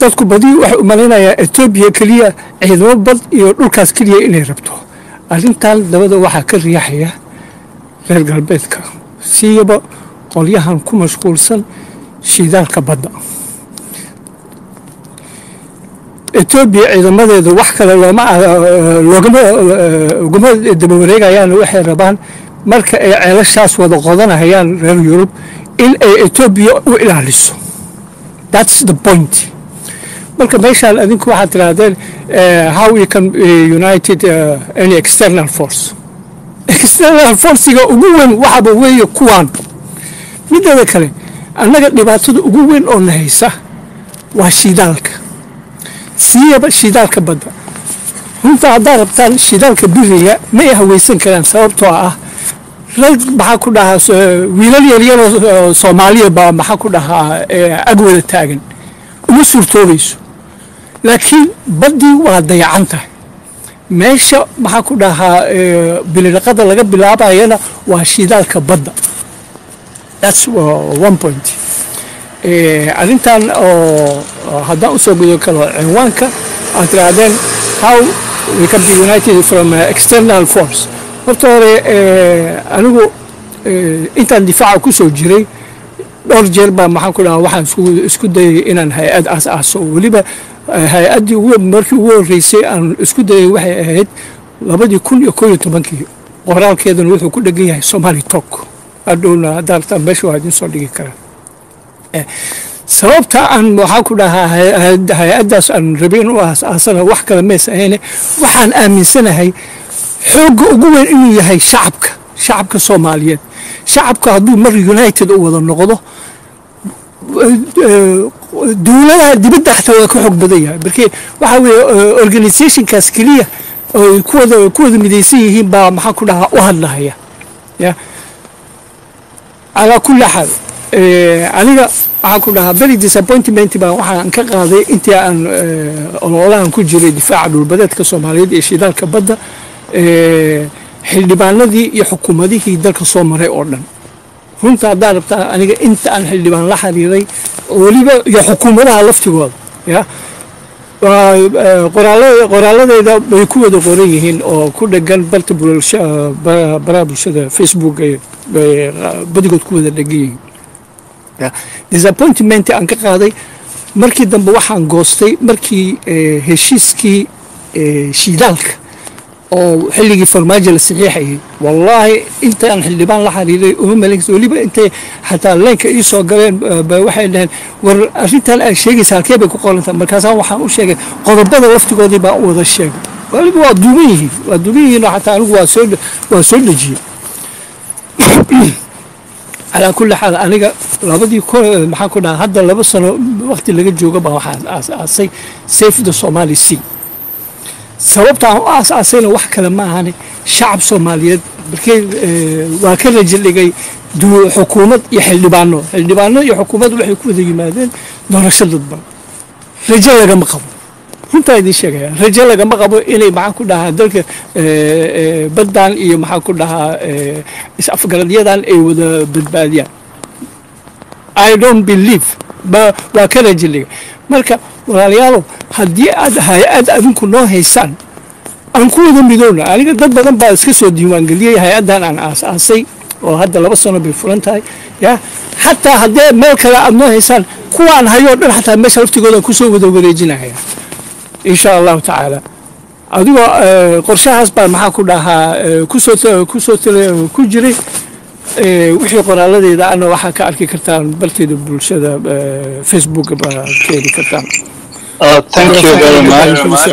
dadku badi waxay u malaynayaa Ethiopia kaliya ciidamo bad iyo dhulkaas kaliya inay rabto arrintan dabada waxaa ka riixaya reer galbeedka siiyaba qolyahan ku mashquulsan shidaalka badda Ethiopia ciidamadeedu wax kale loogama daba wareegayaan waxay rabaan marka ay ceelashaas wada qodanayaan reer Yurub in ay Ethiopia u ilaaliso that's the point marka meeshaan adinku waxaad tirahdeen how we can united any external force ugu weyn waxaba weeye kuwaan midda kale annaga dhibaatada ugu weyn oo na haysa waa shidaalka siiyaba shidaalka badda runta haddaad rabtaan shidaalka biriga ma ay hawaysan karaan sababtoo ah rag maxaa ku dhahaa wiilal yaryar oo Soomaaliya baa maxaa ku dhahaa agwada taagan uma suurtoobayso laakiin baddii waa dayacan tahay meesha maxaa ku dhahaa biliraqada laga bilaabayana waa shidaalka badda that's one point arrintan oo haddaan u soo gudo kalo cinwaanka aad tirahdeen how we can be united from external force horta hore anigu intaan difaaca ku soo jiray dhowr jeer baa maxaan ku dhahaa waxaan isku dayay inaan hay-ad aasaaso weliba hay-addii markii ugu horreysay aan isku dayay waxay ahayd 2011 qoraalkeedana wuxuu ku dhegan yahay Somali Talk adowna hadda meesha waa idin soo dhigi karaa sababta aan waxaan ku dhahaa hay-addaas aan rabin u aasasana wax kale mees ahayne waxaan aaminsanahay xoogga ugu weyn inuu yahay shacabka Soomaaliyeed shacabka hadduu mar united u wada noqdo dawladaha dibadda xataa waa ka xoog badan yahay markii waxa weeye organizationkaas keliya oo kuwada midaysan yihiin baa maxaa ku dhahaa u hadlahaya ya ala kulli xaal aniga waxaan ku dhahaa very disappointment baa waxaan ka qaaday intii aan ololahan ku jiray difaaca dhulbadeedka Soomaaliyeed ee shidaalka badda xildhibaanadii iyo xukuumadihii dalka soo maray oo dhan runta haddaa rabtaa aniga inta aan xildhibaan la xiriiray weliba iyo xukuumadaha laftigooda ya qoraaladeeda bay ku wada qoran yihiin oo ku dhegan baraha bulshada Facebook bay badigood ku wada dhegan yihiin disappointment aan ka qaaday markii dambe waxaan goostay markii heshiiskii shidaalka oo xilligii farmaajo la saxiixayay wallahi inta aan xildhibaan la xiriiray uma maleeyo waliba intay xataa leenka ii soo galeen waxay dhaheen war arrintan ay sheegaysaa halkee bay ku qorantaa markaas waxaan u sheegay qodobada laftigoodii baa u wada sheegay waliba waa duuban yihiin xataa anigu waa soo dhajiyay على كل حال أنا لابد يكون محاكو ده هذا لبس أنا وقت اللي جت جوجا بواحد أسي سيف ده صومالي سي سبب تاعه أسينا واحد كلام هاني شعب صومالي بكي وكل رجل اللي جاي دو حكومة يحل بانو يحكومة ولا يكون ذي مادين نرسل ضد رجال جم قبل أنت هذه الشيء رجال جم قبل إلي معاكو ده هذاك بدان إيه معاكو ده أفغانية دان إيه وده بالبادية I don't believe وكل رجل مركا وراليالو هدي هيئات أبنكو نوع هيسان أنكو ذا بدونا أنا قد بدن بس كسر ديوان قليل هيئات دان عن أساسي وهذا لبسنا بالفرنت هاي يا حتى هدي ملك لا نوع هيسان كوان هيود حتى مش عرفت تقول كسر وده وريجنا هي إن شاء الله تعالى أدوا قرشة حسب ما حكونها كسر كجري وحي قرالة إذا أنا واحد كأركي كرتان بلتي بالشدة فيسبوك بكيري كرتان. Thank you very much.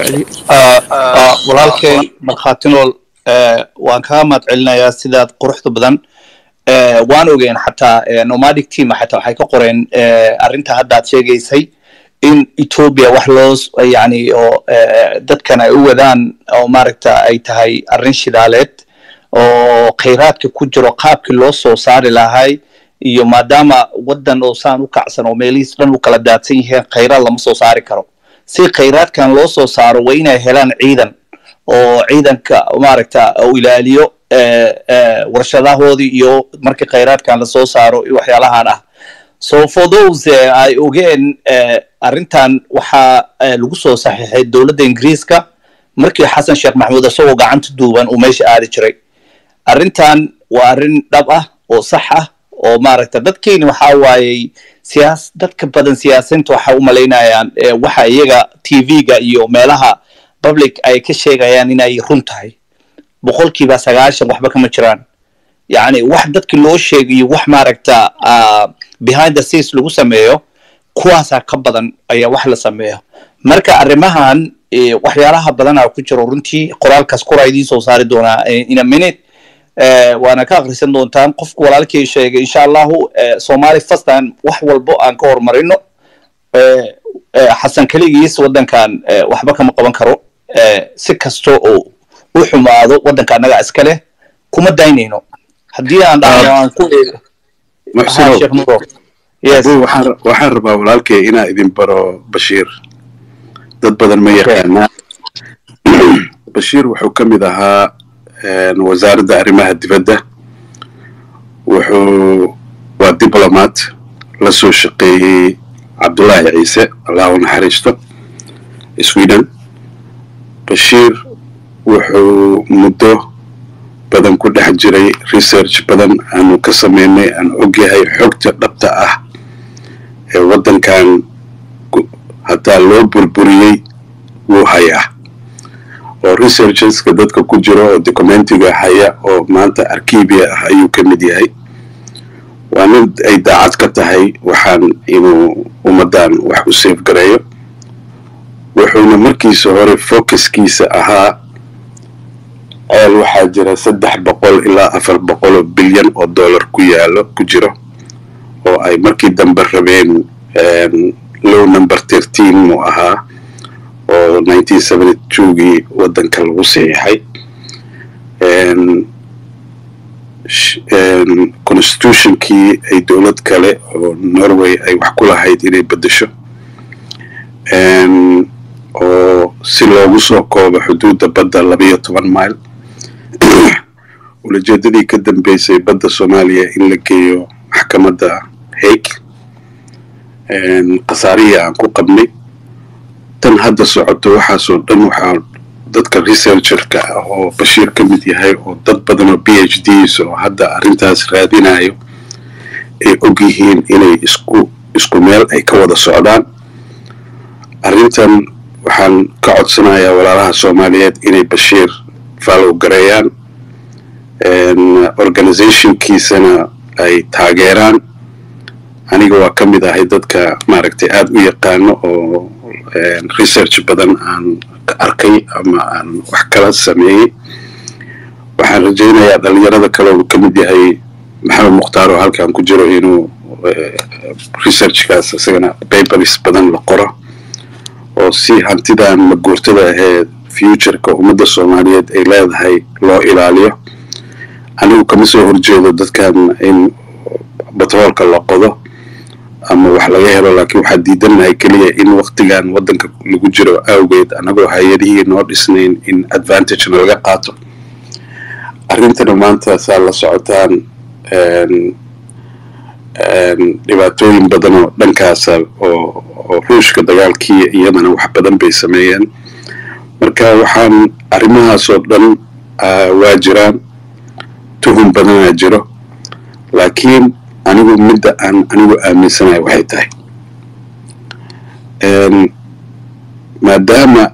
ولكن مرخاتنول وان كامت علنا يا سيدات قرحت بدن وانو جين حتى نوماديك تيم حتى حيك قرين أرنتها هدات شيء جيسي إن إثيوبيا وحلوس يعني دت كان أودان أو ماركتا أي تهاي أرنش دالت oo kheyraadka ku jiro qaabkii loo soo saari lahay iyo maadaama wadan oo saan u kacsan oo meelihiis dhan u kala daadsan yihiin kheyraad lama soo saari karo si kheyraadkan loo soo saaro waa inay helaan ciidan oo ciidanka maaragta oo ilaaliyo warshadahoodii iyo markii kheyraadkan la soo saaro iyo waxyaalahan ah so for those ay ogeen arrintan waxaa lagu soo saxiixay dowladda ingiriiska markii xasan sheekh maxamuud isagoo gacanta duuban uu meesha aadi jiray arrintan waa arrin dhab ah oo sax ah oo maaragta dadkeeni waxaa waayey dadka badan siyaasiyiinta waxay u malaynayaan waxa iyaga TV-ga iyo meelaha public ay ka sheegayaan inay run tahay boqolkiiba 90 waxba kama jiraan yani wax dadka loo sheegayo wax maaragta behind the scenes lagu sameeyo kuwaasa ka badan ayaa wax la sameeyo marka arrimahan waxyaalaha badan oo ku jiro runtii qoraalkaas qoraaydii soo saari doona in a minute waana ka akhrisan doontaan qofku walaalkii sheegay insha Allah Somali fastan wax walbo aan ka hormarino xasan kaligiis wadankan waxba kama qaban karo si kasto oo u xumaado wadanka anaga iska leh kuma daynayno haddii aan dhacaan ku waxaan rabaa walaalkay inaa idin baro Bashiir dad badan ma yaqaanaa Bashiir wuxuu ka mid ahaa wasaaradda arrimaha dibadda waa diplomat la soo shaqeeyay Cabdullaahi Ciise Allahu naxariisto Sweden Bashiir wuxuu muddo badan ku dhex jiray research badan aanu ka sameynay aan ogyahay xogta dhabta ah ee wadankan hataa loo burburiyey wuu hayaa oo researcherska dadka ku jiro oo documentiga haya oo maanta arkiibia ah ayuu ka mid yahay waa mid ay daacad ka tahay waxaan inuu ummadan wax u safe gareeyo wuxuuna markiisa hore focuskiisa ahaa waxaa jira 300 ilaa 400 bilyan oo dollar ku jiro oo ay markii dambe rabeen low number 13 mu ahaa oo 1972gii wadanka lagu saxiixay constitutionkii ay dowlad kale oo Norway ay wax ku lahayd inay bedesho oo si loogu soo koobo xuduudda badda 12 mayl ulajeedadii ka dambeysay badda Soomaaliya in la geeyo maxkamadda Hague qasaariya aan ku qabnay tan hadda socoto waxaasoo dhan waxaa dadka researcherka ah oo Bashiir ka mid yahay oo dad badan oo PhDs oo hadda arrintaas raadinayo ay ogyihiin inay isku meel ay ka wada socdaan arrintan waxaan ka codsanayaa walaalaha Soomaaliyeed inay Bashiir follow gareeyaan organizationkiisana ay taageeraan aniga waa ka mid ahay dadka maaragtay aad u yaqaano oo research badan aan arkay ama aan wax kala sameeyay waxaan rajaynayaa dhalinyarada kale oo ka mid yahay Maxamed Mukhtaar oo halkan ku jiro inuu researchkaas isagana papers badan la qoro oo si hantidan maguurtada ee future-ka ummadda Soomaaliyeed ay leedahay loo ilaaliyo anigu kama soo horjeedo dadkan in batroolka la qodo ama wax laga helo laakiin waxaa diidanahay kaliya in waqtigan wadanka lagu jiro awgeed anagoo hay'adihii noo dhisnayn in advantage laga qaato arrintana maanta saa la socotaan dhibaatooyin badan oo dhankaas oo ruushka dagaalkii iyadana wax badan bay sameeyeen marka waxaan arrimahaasoo dhan waa jiraan tuhun badanaa jiro laakiin anigu midda aan anigu aaminsanahay waxay tahay maadaama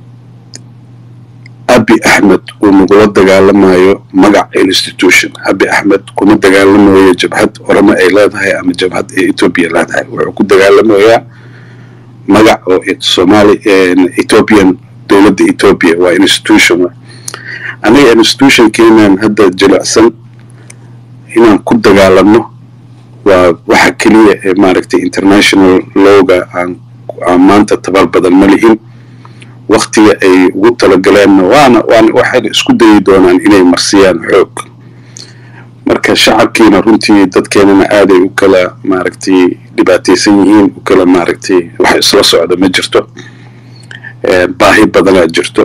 Abi Ahmed uu nagula dagaalamayo magac institution Abi Ahmed kuma dagaalamayo jabhad orama ay leedahay ama jabhad Ethiopia leedahay wuxuu ku dagaalamayaa magac oo Somali Ethiopian dowladda Ethiopia waa institution aniga institution keenan hadda jilicsan inaan ku dagaalano waa waxa kaliya ee maaragtay international lawga aan maanta tabar badan ma lihin waqtiga ay ugu talagaleen waana waxay isku dayi doonaan inay marsiyaan xoog marka shacabkiina runtii dadkeenana aad ay u kala maaragtay dhibaataysan yihiin u kala maaragtay wax isla socda ma jirto baahi badanaa jirto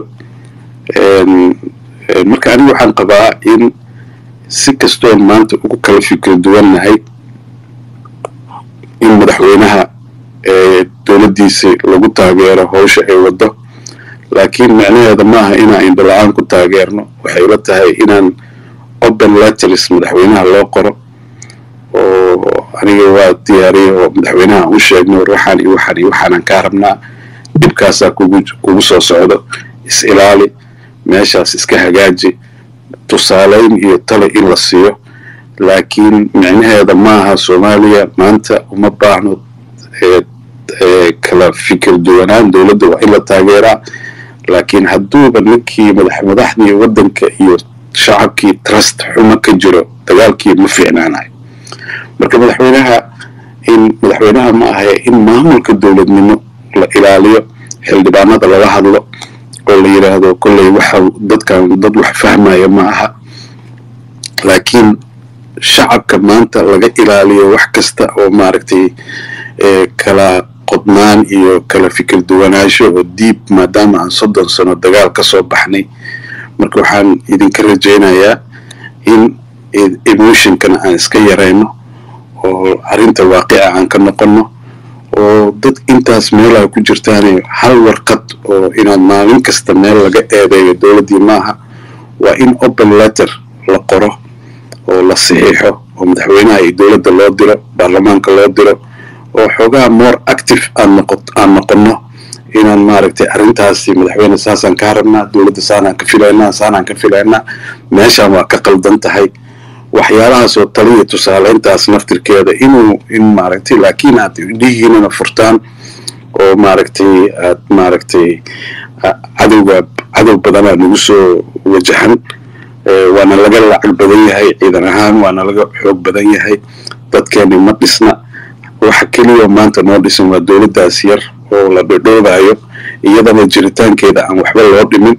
marka anigu waxaan qabaa in si kastoo maanta ugu kala fikir duwannahay in madaxweynaha dowladdiisa lagu taageero howsha ay waddo laakiin macnaheeda maaha inaan indhala-aan ku taageerno waxay la tahay inaan open letters madaxweynaha loo qoro oo aniga waa diyaariyey oo madaxweynaha u sheegno waxaan iyo waxaanan kaa rabnaa dhibkaasaa kugu soo socdo is ilaali meeshaas iska hagaaji tusaaleyn iyo tale in la siiyo laakiin micnaheeda maaha Soomaaliya maanta uma baahno kala fikir duwanaan dowladda waa in la taageeraa laakiin hadduuba ninkii madaxdii waddanka iyo shacabkii trust xumo ka jiro dagaalkii ma fiicnaanayo marka madaxweynaha ma aha in maamulka dowladnimo la ilaaliyo xildhibaanada laga hadlo oo la yiraahdo kullay waxa dadkan dad wax fahmaya ma aha laakiin shacabka maanta laga ilaaliyo wax kasta oo maaragtay kala qodnaan iyo kala fikir duwanaansho oo diib maadaama aan 30 sano dagaal ka soo baxnay marka waxaan idinka rajaynayaa in emotionkana aan iska yarayno oo arrinta waaqica aan ka noqono oo dad intaas meelaha ku jirtaan hal warqad oo inaad maalin kasta meel laga eedeeyo dowladdii maaha waa in open letter la qoro oo la saxiixo oo madaxweynaha iyo dowladda loo diro baarlamaanka loo diro oo xogaa more active aan noqono inaan maaragtay arrintaasi madaxweyne saasaan ka rabnaa dowladda saanaan ka filaynaa meeshaan waa ka qaldan tahay waxyaalahaas oo taliya tusaaleyntaas naftirkeeda in maaragtay laakiin aad dhihiinana furtaan oo maaragtay cadow badanaa nagu soo wajahan waana laga lacag badan yahay ciidan ahaan waana laga xoog badan yahay dadkeeni ma dhisna waxa keliya maanta noo dhisan waa dowladdaas yar oo la dhodhoobayo iyadana jiritaankeeda aan waxba loo dhimin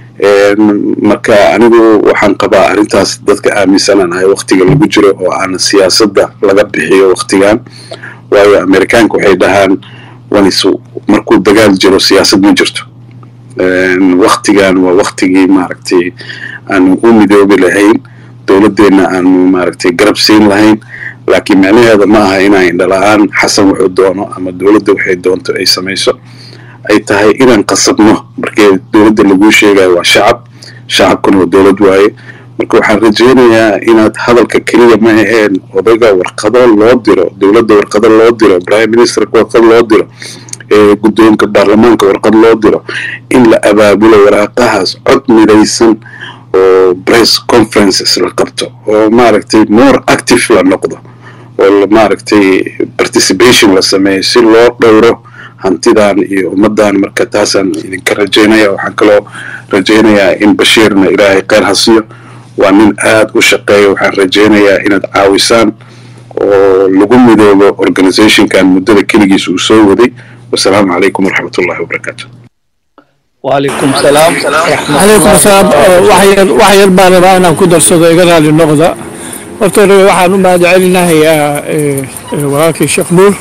marka anigu waxaan qabaa arrintaas dadka aaminsanahay waqtiga lagu jiro oo aan siyaasadda laga bixiyo waqtigan waayo Amerikaanku waxay dhahaan markuu dagaal jiro siyaasad ma jirto waqtigan waa waqtigii maaragtay aan u midoobi lahayn dowladdeena aan maaragtay garab siin lahayn laakiin macnaheeda ma aha inaan indhala-aan xasan wuxuu doono ama dowladda waxay doonto ay samayso ay tahay inaan qasabno markii dowladda lagu sheegayo waa shacabkuna waa dowlad waaye marka waxaan rajaynayaa inaad hadalka keliya ma aheen odayga warqado loo diro dowladda warqado loo diro prime minister warqado loo diro guddoonka baarlamaanka warqad loo diro in la abaabulo waraaqahaas cod midaysan oo press conferences la qabto oo maaragtay more active la noqdo oo maaragtay participation la sameeyo si loo dhowro hantidan iyo ummadan marka taasaan idinka rajaynaya waxaan kaloo rajaynayaa in Bashiirna ilaahay khayr ha siiyo waa nin aad u shaqeeyo waxaan rajaynayaa inaad caawisaan oo lagu midoobo organizationkan muddada keligiis uu soo waday wasalaamu calaykum waraxmatullaahi wabarakaatu وعليكم السلام عليكم السلام وحير باربا أنا كدر صديقنا للنقطة وطول وحن ما دعينا هي وراكي الشيخ نور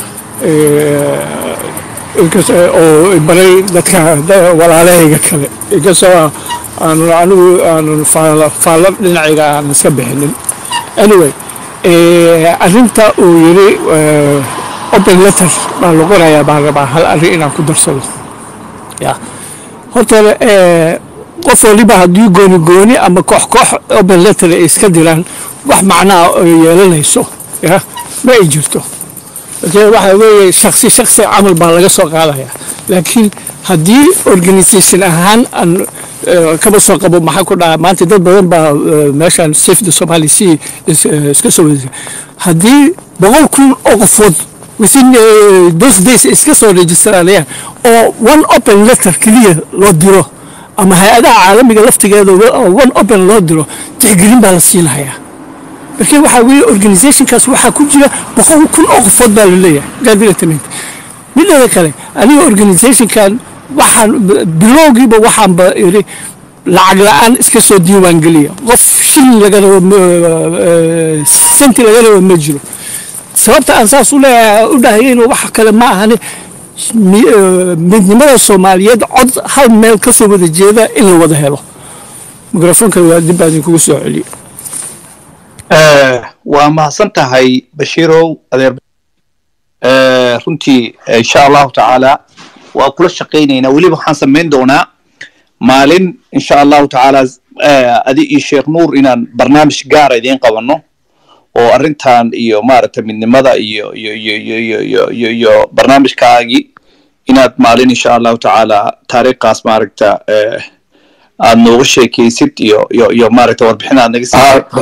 أو بري ذاتك ولا عليه كله إجازة أنا فعلت لنعيق نسبحن anyway أنت ويري open letter ما لقونا يا باربا هل أرينا كدر صدق يا horta qof waliba haddii gooni ama koox open letter iska diraan wax macnaa yeelanayso ma ay jirto waxa weeye shakhsi camal baa laga soo qaadaya laakiin haddii organization ahaan aan kaba soo qabo maxaa ku dhaca maanta dad badan baa meeshaan Save the Somali Sea iska soo wada haddii 100,000 oo qofood within those days iska soo registerayaan oo one open letter kaliya loo diro ama hay'adaha caalamiga laftigeeda one open loo diro tixgelin baa la siinayaa marka waxa weeye organizationkaas waxa ku jira 100,000 oo qofood baa leeyahay gaadiidtamente midda kale aniga organizationkan waxaan bilowgiiba waxaan ba iri lacag la'aan iska soo diiwaan geliya qof shilin laga senti laga ma jiro sababta aan saas u dhahay inuu wax kale ma ahan midnimada Soomaaliyeed cod hal meel ka soo wada jeeda in la wada helo mikrofoonka waa dib baan kugu soo celiyo waa mahadsan tahay Bashiirow adeer runtii insha allahu tacaala waa kula shaqaynayna weliba waxaan samayn doonaa maalin insha allahu tacaala adi iyo sheekh nuur inaan barnaamij gaara idiin qabanno oo arrintan iyo maaragtay midnimada iyo barnaamijkaagii inaad maalin insha allahu tacaala taariikhkaas maaragta aad nooga sheekaysid iyo maaragta warbixin aad naga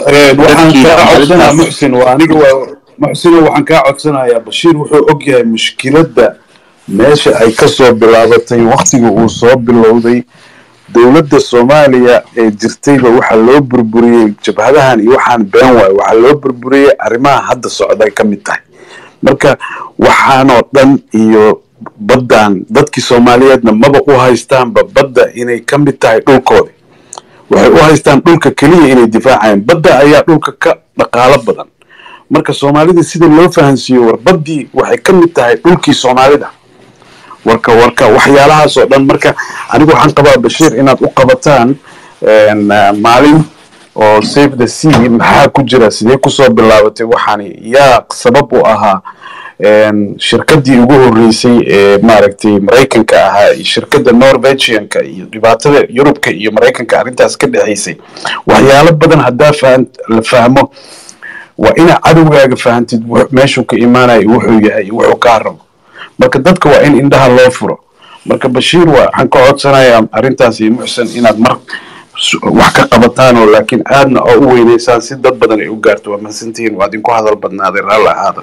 muxsin waxaan kaa codsanayaa bashiir wuxuu og yahay mushkiladda meesha ay ka soo bilaabatay waktiga uu soo bilowday dowladda soomaaliya ee jirtayba waxaa loo burburiyey jabhadahan iyo waxaan been waayo waxaa loo burburiyey arrimaha hadda socday ka mid tahay marka waxaanoo dhan iyo baddan dadkii soomaaliyeedna maba u haystaanba badda inay ka mid tahay dhulkooda waxay u haystaan dhulka keliya inay difaacayaan badda ayaa dhulka ka dhaqaalo badan marka soomaalida sida loo fahansiiyo war baddii waxay ka mid tahay dhulkii soomaalida warka waxyaalahaas oo dhan marka anigu waxaan qabaa bashiir inaad u qabataan maalin oo save the sea maxaa ku jira sidee kusoo bilaabatay waxaani yaa sabab u ahaa shirkaddii ugu horreysay ee maaragtay maraykanka ahaa iyo shirkadda norwegianka iyo dhibaatada yurubka iyo maraykanka arrintaas ka dhexaysay waxyaalo badan haddaa la fahmo waa inaa cadowgaaga fahantid meeshuu ka imaanayo wuxuu yahay iyo wuxuu kaa rabo marka dadka waa in indhaha loo furo marka bashiir waxaan ka codsanayaa arrintaas iyo muxsan inaad mar wax ka qabataanoo laakiin aadna oo u weynaysaan si dad badan ay u gaarto waa mahadsantihiin waa idinku hadal badnaaday raalli ahaada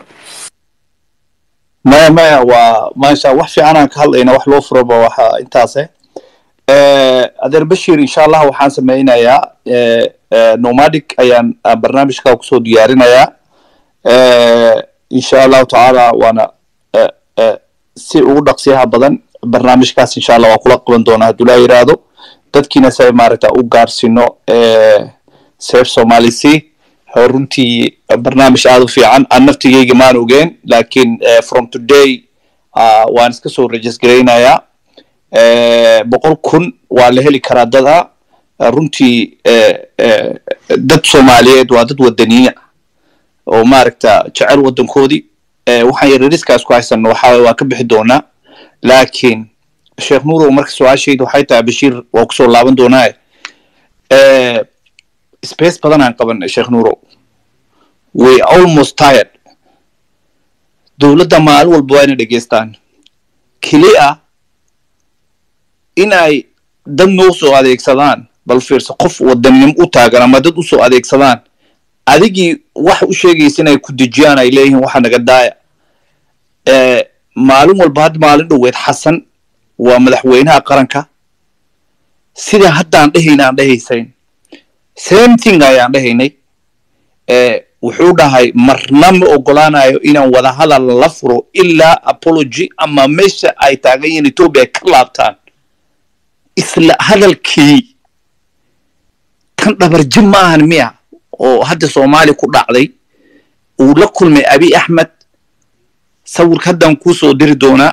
maya waa maasha wax fiican aan ka hadlayna wax loo furoba waxa intaase adeer bashiir insha allah waxaan samaynayaa nomadic ayaan barnaamijka kusoo diyaarinayaa insha allahu tacaala waana si ugu dhaqsiyaha badan barnaamijkaas insha allah waa kula qaban doonaa hadduu laa yiraahdo dadkiina say maaragta u gaarsino safe somali sea runtii barnaamij aad u fiican aan naftigayga maan ogeen laakiin from today waan iska soo registraynayaa 100,000 waa la heli karaa dada runtii dad Soomaaliyeed waa dad wadaniina oo maaragta jecel wadankoodii waxaan yariiskaas ku haysan waa ka bixi doonaa laakiin sheekh nuur marka su'aashaydu waxay tahay bashiir waa ku soo laaban doonaa space badan aan qaban sheekh nuur we almost tired dawladda maalin walba waa inay dhageystaan kaliya inay dad noo soo adeegsadaan bal fiirso qof wadanim u taagan ama dad u soo adeegsadaan adigii wax u sheegaysa inay ku dejiyaan ay leeyihiin waxa naga daaya maalin walba had maalin dhoweed xasan waa madaxweynaha qaranka sida haddaan dhahaynaan dhahaysayn same thing ayaan dhahaynay wuxuu dhahay marna ma ogolaanayo inaan wada hadal la furo ilaa apology ama meesha ay taagan yihiin Ethiopia ka laabtaan isla hadalkii kan dhabarjin maahan miya oo hadda Soomaali ku dhacday uu la kulmay Abi Ahmed sawirka haddaan ku soo diri doonaa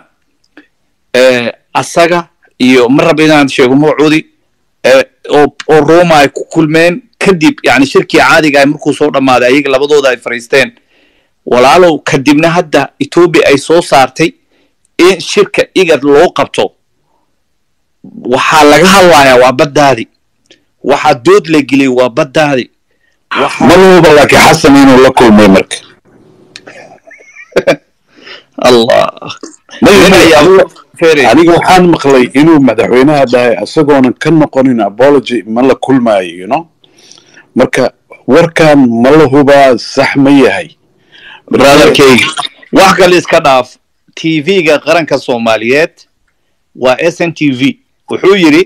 asaga iyo marabadaan sheego magacoodi oo Roma ay ku kulmeen kadib yani shirkii caadiga ay markuu soo dhamaaday ayaga labadooda ay fariisteen walaalow kadibna hadda Ethiopia ay soo saartay in shirka igad loo qabto waxa laga hadlayaa waa baddaadi waxa dood la gelay waa baddaadi malooba laakiin xasan inuu la kulmay marka Allah aniga waxaan maqlay inuu madaxweynaha dhahay asagoonan ka noqonin apology ma la kulmaayo you know marka warkan ma la hubaa sax ma yahay brotherkayga wax kale iska dhaaf TV-ga qaranka Soomaaliyeed waa SNTV wuxuu yiri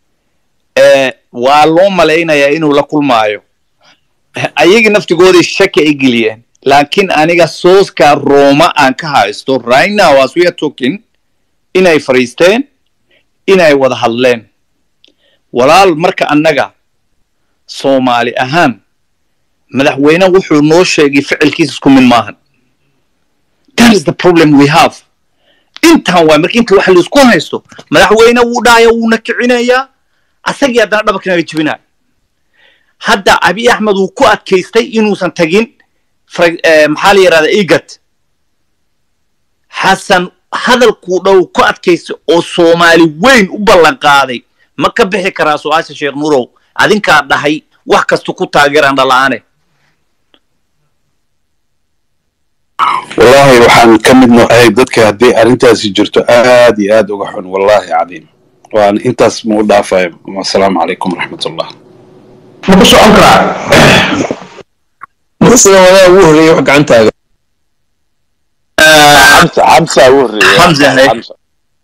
waa loo maleynayaa inuu la kulmaayo ayaga naftigooda shaki ay geliyeen laakiin aniga sooska Roma aan ka haysto right now as we are talking inay fariisteen inay wada hadleen walaal marka annaga Soomaali ahaan madaxweyne wuxuu noo sheegay ficilkiisa isku mid maahan that is the problem we have intaan waa markii inta wax la isku haysto madaxweyne wuu dhaayo wuu nakicinayaa asagii haddana dhabarkana jibinaa hadda Abi Ahmed uu ku adkaystay inuusan tagin maxaa la yiraahdaa igad xasan hadalku dhow ku adkaysa oo Soomaali weyn u ballan qaaday ma ka bixi karaa su'aasha Sheekh Nuurow adinka dhahay wax kasta ku taageeraan dhalaane والله وحن كمدنا أي ضدك هدي أنت سجرت آدي آد وحن والله عظيم وأن أنت اسمه ضافة والسلام عليكم ورحمة الله ما بشو أنكر مسنا ولا وهري وحق عن تاج حمزة وهري حمزة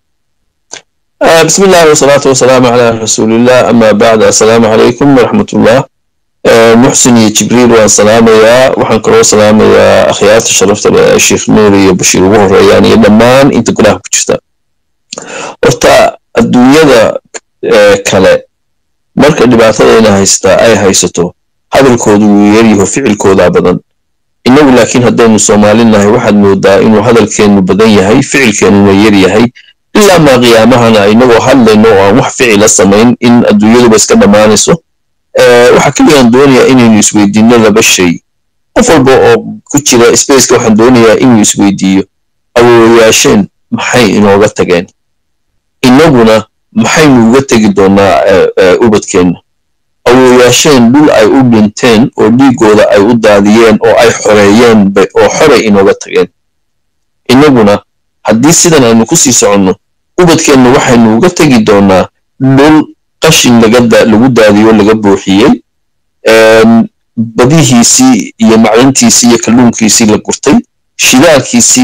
بسم الله والصلاة والسلام على رسول الله أما بعد السلام عليكم ورحمة الله محسن جبريل والسلام يا وحنكروا سلام يا أخيات شرفت الشيخ نوري وبشير وهر يعني لما أنت كلها بتشتا أرتا الدنيا ذا كلا مركز اللي بعثنا هيستا أي هيستو هذا الكود يريه فعل كود أبدا إنه لكن هدين الصومالي إنه واحد مودا إنه هذا الكين بدني هي فعل كين يريه هي إلا ما قيامها إنه هل إنه وحفعل السمين إن الدنيا بس كذا ما نسو waxaa kaliyan doonayaa inaynu isweydiino laba shay qof walba oo ku jira spaceka waxaan doonayaa inuu isweydiiyo awoowayaasheen maxay inooga tageen inaguna maxaynu uga tegi doonaa ubadkeenna awoowayaasheen dhul ay u dhinteen oo dhiigooda ay u daadiyeen oo ay xoreeyeen oo xorey inooga tageen inaguna haddii sidan aynu ku sii soconno ubadkeenna waxaynu uga tegi doonaa dhul qashin lagu daadiyo laga buuxiyey badihiisii iyo maclintiisii iyo kalluunkiisii la gurtay shidaalkiisii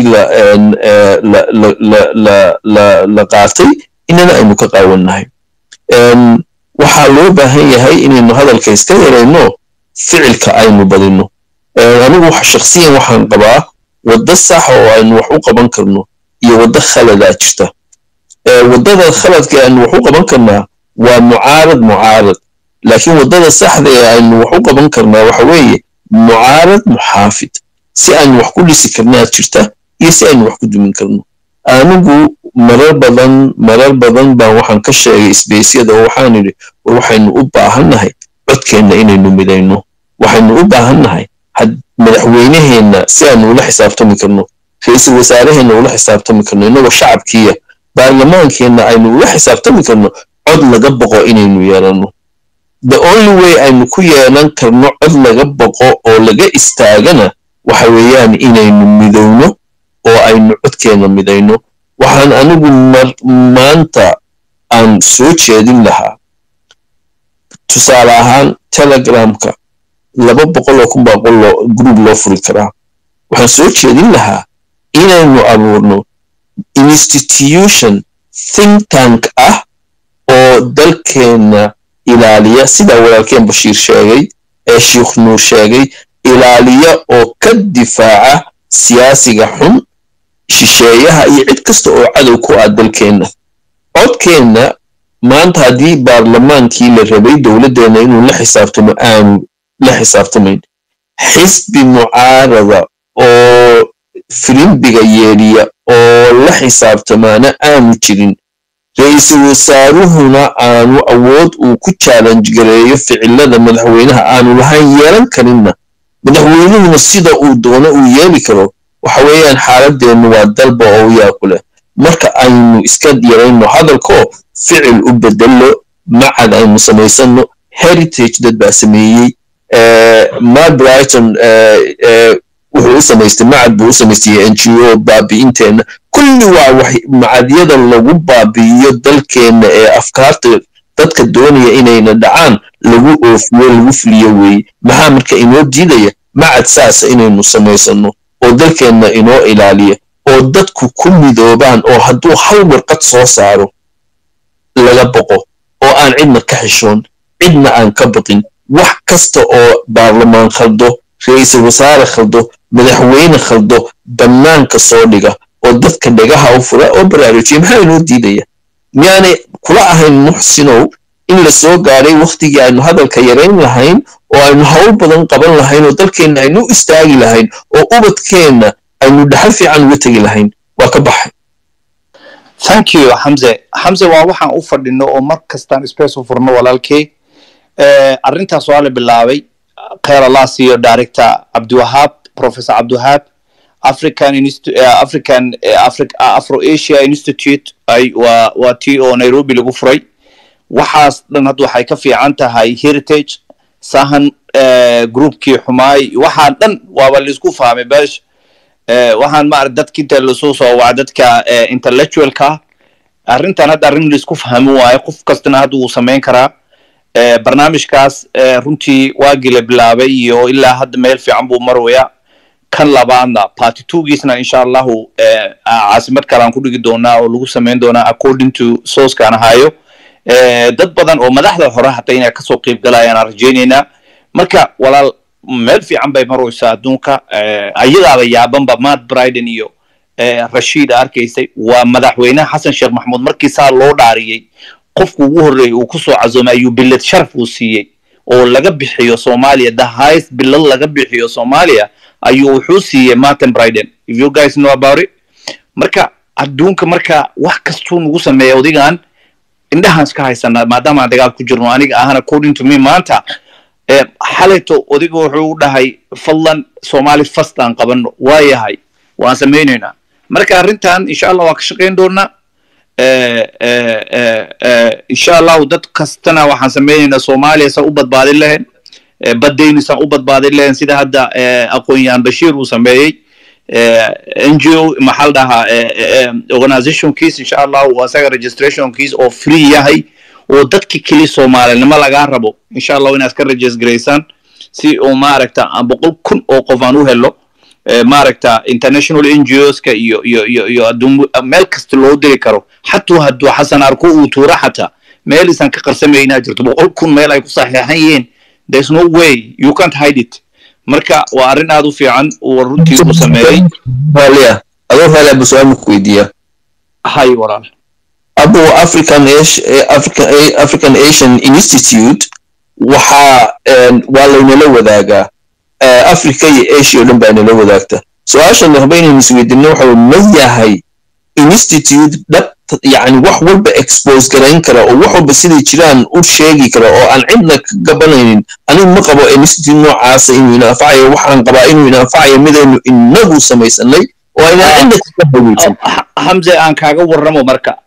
la qaatay inana aynu ka qaawannahay waxaa loo baahan yahay inaynu hadalka iska yarayno ficilka aynu badino anigu shakhsiyan waxaan qabaa waddo sax oo aynu wax u qaban karno iyo waddo khaladaa jirta waddada khaladka aynu wax u qaban karnaa waa mucaarad laakiin waddada saxda ee aynu wax u qaban karnaa waxa weeye mucaarad muxaafid si aynu wax ku dhisi karnaa jirta iyo si aynu wax ku dumin karno anigu marar badan baan waxaan ka sheegay isbeysyada oo waxaan idhi war waxaynu u baahannahay codkeenna inaynu midayno waxaynu u baahannahay madaxweynaheenna si aynu ula xisaabtami karno ra'iisul wasaaraheenna ula xisaabtami karno inagoo shacabkiiya baarlamaankeenna aynu ula xisaabtami karno cod laga boqo inaynu yeelano the only way aynu ku yeelan karno cod laga boqo oo laga istaagana waxa weeyaan inaynu midowno oo aynu codkeena midayno waxaan anigu maanta aan soo jeedin lahaa tusaale ahaan telegramka 200,000 group loo furi karaa waxaan soo jeedin lahaa inaynu abuurno institution think tank ah oo dalkeena ilaaliya sida walaalkeen Bashiir sheegay ee Sheekh Nuur sheegay ilaaliya oo ka difaaca siyaasiga xun shisheeyaha iyo cid kasta oo cadow ku ah dalkeena codkeena maanta haddii baarlamaankii la rabay dowladdeena inuu la xisaabtamo aanu la xisaabtamayn xisbi mucaarada oo filimbiga yeeliya oo la xisaabtamaana aanu jirin ra'iisul wasaaruhuna aanu awood uu ku challenge gareeyo ficilada madaxweynaha aanu lahayn yeelan karinna madaxweynuhuna sida uu doono uu yeeli karo waxa weeyaan xaaladeennu waa dalba oo yaa ku leh marka aynu iska yarayno hadalkoo ficil u bedelo macad aynu samaysano heritage dad baa sameeyey Mark Brighton wuxuu u samaystay macad buu u samaystay NGO baabi'inteena kulli waa macadyada lagu baabi'iyo dalkeena ee afkaarta dadka doonaya inayna dhacaan lagu oofiyo lagu fuliyo weeye maxaa marka inoo diidaya macad saasa inaynu samaysano oo dalkeena inoo ilaaliya oo dadku ku midoobaan oo hadduu hal warqad soo saaro laga boqo oo aan cidna ka xishoon cidna aan ka baqin wax kasta oo baarlamaan khaldo ra'iisul wasaare khaldo madaxweyne khaldo bannaanka soo dhiga oo dadka dhagaha u fura oo baraarujiya maxaa inoo diidaya miyaanay kula ahayn muxsinow in la soo gaaray waqtigii aynu hadalka yarayn lahayn oo aynu hawl badan qaban lahayn oo dalkeenna aynu u istaagi lahayn oo ubadkeenna aynu dhaxal fiican uga tegi lahayn waa ka baxay thank you Hamze waa waxaan u fadhino oo mar kastaan space u furno walaalkay arrintaas waa la bilaabay khayr Allah siiyo director Abdiwahaab Professor Abdiwahaab Afro-Asia Institute waa tii oo Nairobi lagu furay waxaas dhan hadda waxay ka fiican tahay heritage sahan groupkii xumaay waxaan dhan waaba la isku fahmay baash waxaan ma dadka inta la soo waa dadka intellectualka arrintan hadda arrin la isku fahmo waayo qof kastana hadda uu sameyn karaa barnaamijkaas runtii waagii la bilaabay iyo ilaa hadda meel fiican buu marwaya kan labaadna part 2giisna insha Allah caasimad kale aan ku dhigi doonaa oo lagu sameyn doonaa according to source kan hayo dad badan oo madaxda hore hataa inay ka soo qayb galayaan arjeynayna marka walaal meel fiican bay marwaysaa adduunka ayadaaba yaabanba Matt Bryden iyo Rashid arkaysay waa madaxweynaha Xasan Sheekh Maxamuud markii saa loo dhaariyay qofku ugu horeeyay uu ku soo cazoomay ayuu bilad sharaf uu siiyay oo laga bixiyo Soomaaliya the highest bilad laga bixiyo Soomaaliya ayuu wuxuu siiyay Matt Bryden if you guys know about it marka adduunka marka wax kastuu nagu sameeyo odigan indhahan iska haysana maadaama aan dagaal ku jirno aniga ahana according to me maanta xaleeto odiga wuxuu dhahay fadlan Soomaali first aan qabano waayahay waan sameeynayna marka arrintan insha Allah waa ka shaqeyn doonaa insha Allah dad kastana waxaan sameeynayna Soomaaliya sa u badbaadin lahayn badayni sa u badbaadin lahayn sida hadda aqoon-yahan Bashiir uu sameeyay NGO maxal dhaha organization case insha Allah waa saga registration case oo free yahay oo dadka kali Soomaalnimo laga rabo insha Allah inaad ka registraysan si oo maaragta aan 100,000 oo qof aan u helo maaragta international NGOs ka iyo adduun meel kasta loo diri karo hatta hadduu Xasan arko uu tuura hatta meel isan ka qarsameeyna jirto 100,000 meel ay ku saxiixan yihiin there's no way you can't hide it marka waa arrin aad u fiican oo runtii uu sameeyay waliya adoo hela busu'aal ku weydiiya hay walaal abu African Asian Institute waxa waa la wadaagaa Africa iyo Asia dhan baa la wadaagta su'aashan rabbayna isweydiino waxa uu yahay institute dad yani wax walba expose gareyn kara oo wax walba sidii jiraan u sheegi kara oo aan cidna ka gabanaynin anigu ma qabo institute noocaas inuu inaafacayo waxaan qabaa inuu inaafacayo midaynu inagu samaysanay oo ina cidna ka gabanaynin Hamza aan kaaga warramo marka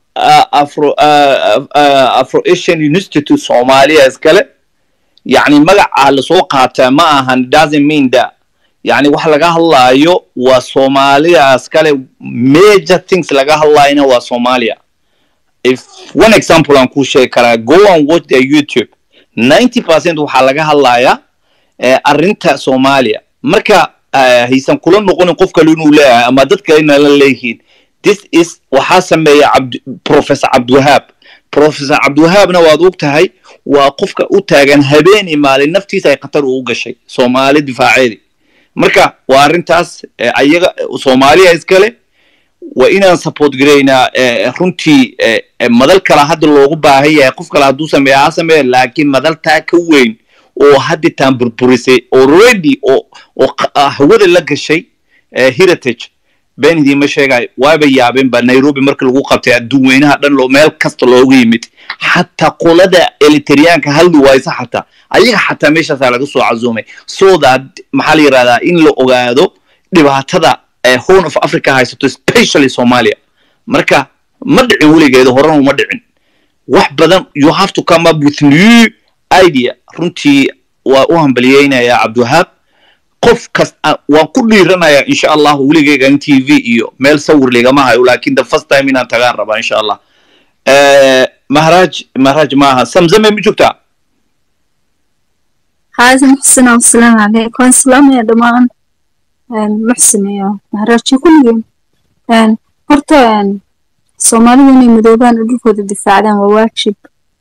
Afro-Asian Institute Soomaaliya iskale يعني magaca la soo qaata ma ahan doesn't mean that يعني wax laga hadlaayo waa Soomaaliya askale major things laga hadlaayna waa Soomaaliya if one example aan ku sheegi karaa go and watch their YouTube 90% waxa laga hadlaaya arinta Soomaaliya marka haysan kula noqon qof kale inuu leeyahay ama dadka in la leeyihiin this is waxa sameeya Professor Abdulwahab na waad ogtahay waa qofka u taagan habeen maalin naftiisa ay qatar u gashay Soomaali difaaceedi marka waa arintaas ayaga Soomaaliya iskale waa inaan support gareynaa runtii madal kala hadda loogu baahan yahay qof kala haduu sameeyo laakiin madalta ka weyn oo hadda taan burburisay already oo hawada la gashay heritage beenidii ma sheegay waaba yaabeen ba Nairobi markii lagu qabtay adduunweynaha dhan loo meel kasta loogu yimid hatta qolada Eritreanka hal waysa hatta ayaga hatta meeshaas laga soo cazoomay so that maxal yiraahdaa in la ogaado dhibaatada Horn of Africa haysato especially Somalia marka ma dhicin weligeeda horan uma dhicin wax badan you have to come up with new idea runtii waa u hambalyeynaya Abdulwahab qof kasta waan ku dhiiranaya insha Allah weligeega TV iyo meel sawir ligama hayo laakiin the first time inaan tagaan raba insha Allah Maharaj maaha Samsame ma joogtaa حازم حسن والسلام عليكم السلام يا دمان محسن يا مهراج كلهم horta Soomaalidu inay midoobaan dhulkooda difaacdaan waa waajib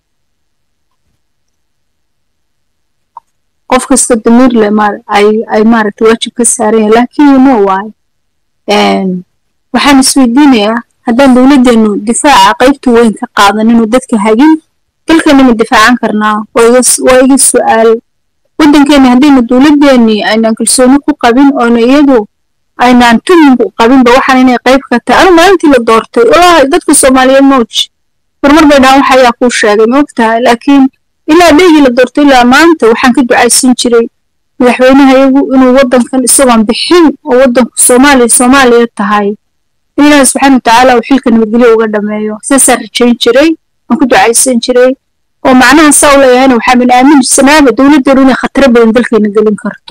qof kasta dumir le ay maaragtay waajib ka saaran laakiin ma waay waxaan isweydiinayaa haddaan dawladeenu difaaca qaybta weyn ka qaadan inuu dadka hagin dalkana ma difaacan karnaa waa iga su'aal wadankeena haddaynu dawladeeni aynaan kalsooni ku qabin oo iyadu aynaan tumin ku qabin ba waxaan inay qayb ka tahay maalintii la doortay walahi dadka Soomaaliyeed mooj marmar bay dhaan waxa ayaa ku sheegay ma ogtahay laakiin ilaa dhigi la doortay ilaa maanta waxaan ka ducaysan jiray madaxweynaha iyagu inuu waddankan isagoon bixin oo waddanku Soomaaliya tahay ilaahay subxaanahu wa tacaala uu xilka nabadgelyo uga dhameeyo saasaan rajayn jiray aan ku ducaysan jiray oo macnaha saa u leeyahayna waxaa min aaminsanaaba dowladdeenu inay khataro badan dalkeena gelin karto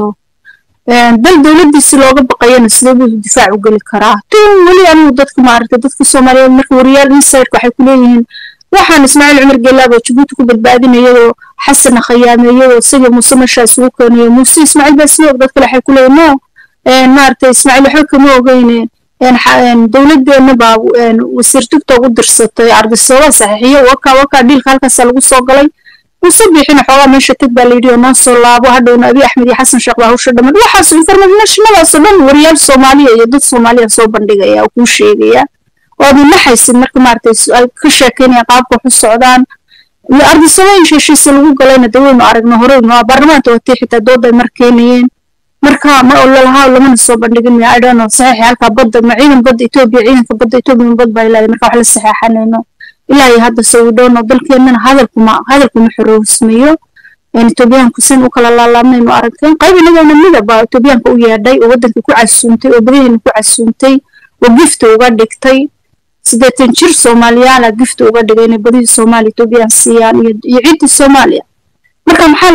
dal dowladdiisi looga baqayana sidee buu difaac u geli karaa tuu weli anigu dadka maaragtay dadka Soomaaliyeed marka wariyaal inside waxay ku leeyihiin waxaan Ismaaciil Cumar Geelaab oo Djibouti ku badbaadinayay xasan khayaameeyay sidii Muuse Mashaas uu keenay Muuse Ismaaciil baa sidoo dadka waxay ku leeyihiin maaragtay Ismaaciil waxa kama ogeyneen dowladdeena baa wasiir tugta ugu dirsatay ardayda saxiixiyo waka dhilka halkaas lagu soo galay Muuse bixin xogaa meesha tag baa leeyahay noo soo laabo hadhowna Abi Axmed iyo Xasan Sheekh baa hawsha dhamaan waxaas informationadaas oo dhan wariyaal Soomaaliya iyo dad Soomaaliya soo bandhigaya oo ku sheegaya oo ma haysan marka maartay su'aal ka sheekeynaya qaabka ku socdaan iyo ardayda heshiis lagu galayna dawladna aragna hore oo baarlamaanka oo xitaa dooday markeenayeen marka ma ololaha lama soo bandhigin ma I don't know saxiix halka badda ma ciidan badda Itoobiya ciidanka badda Itoobiya bad baa ilaahay marka wax la saxiixanayno ilaahay hadda soo doono dalkeenna hadalkuma xoroosmeeyo Itoobiyaanku san u kala laalaamnay ma aragteen qaybinaga midaba Itoobiyaanka u yeedhay oo wadanka ku casuuntay oo badihiina ku casuuntay oo gift uga dhigtay sideetan jir Soomaaliyaana gift uga dhigay inay badii Soomaali Itoobiyaan siiyaan iyo ciidda Soomaaliya marka maxaa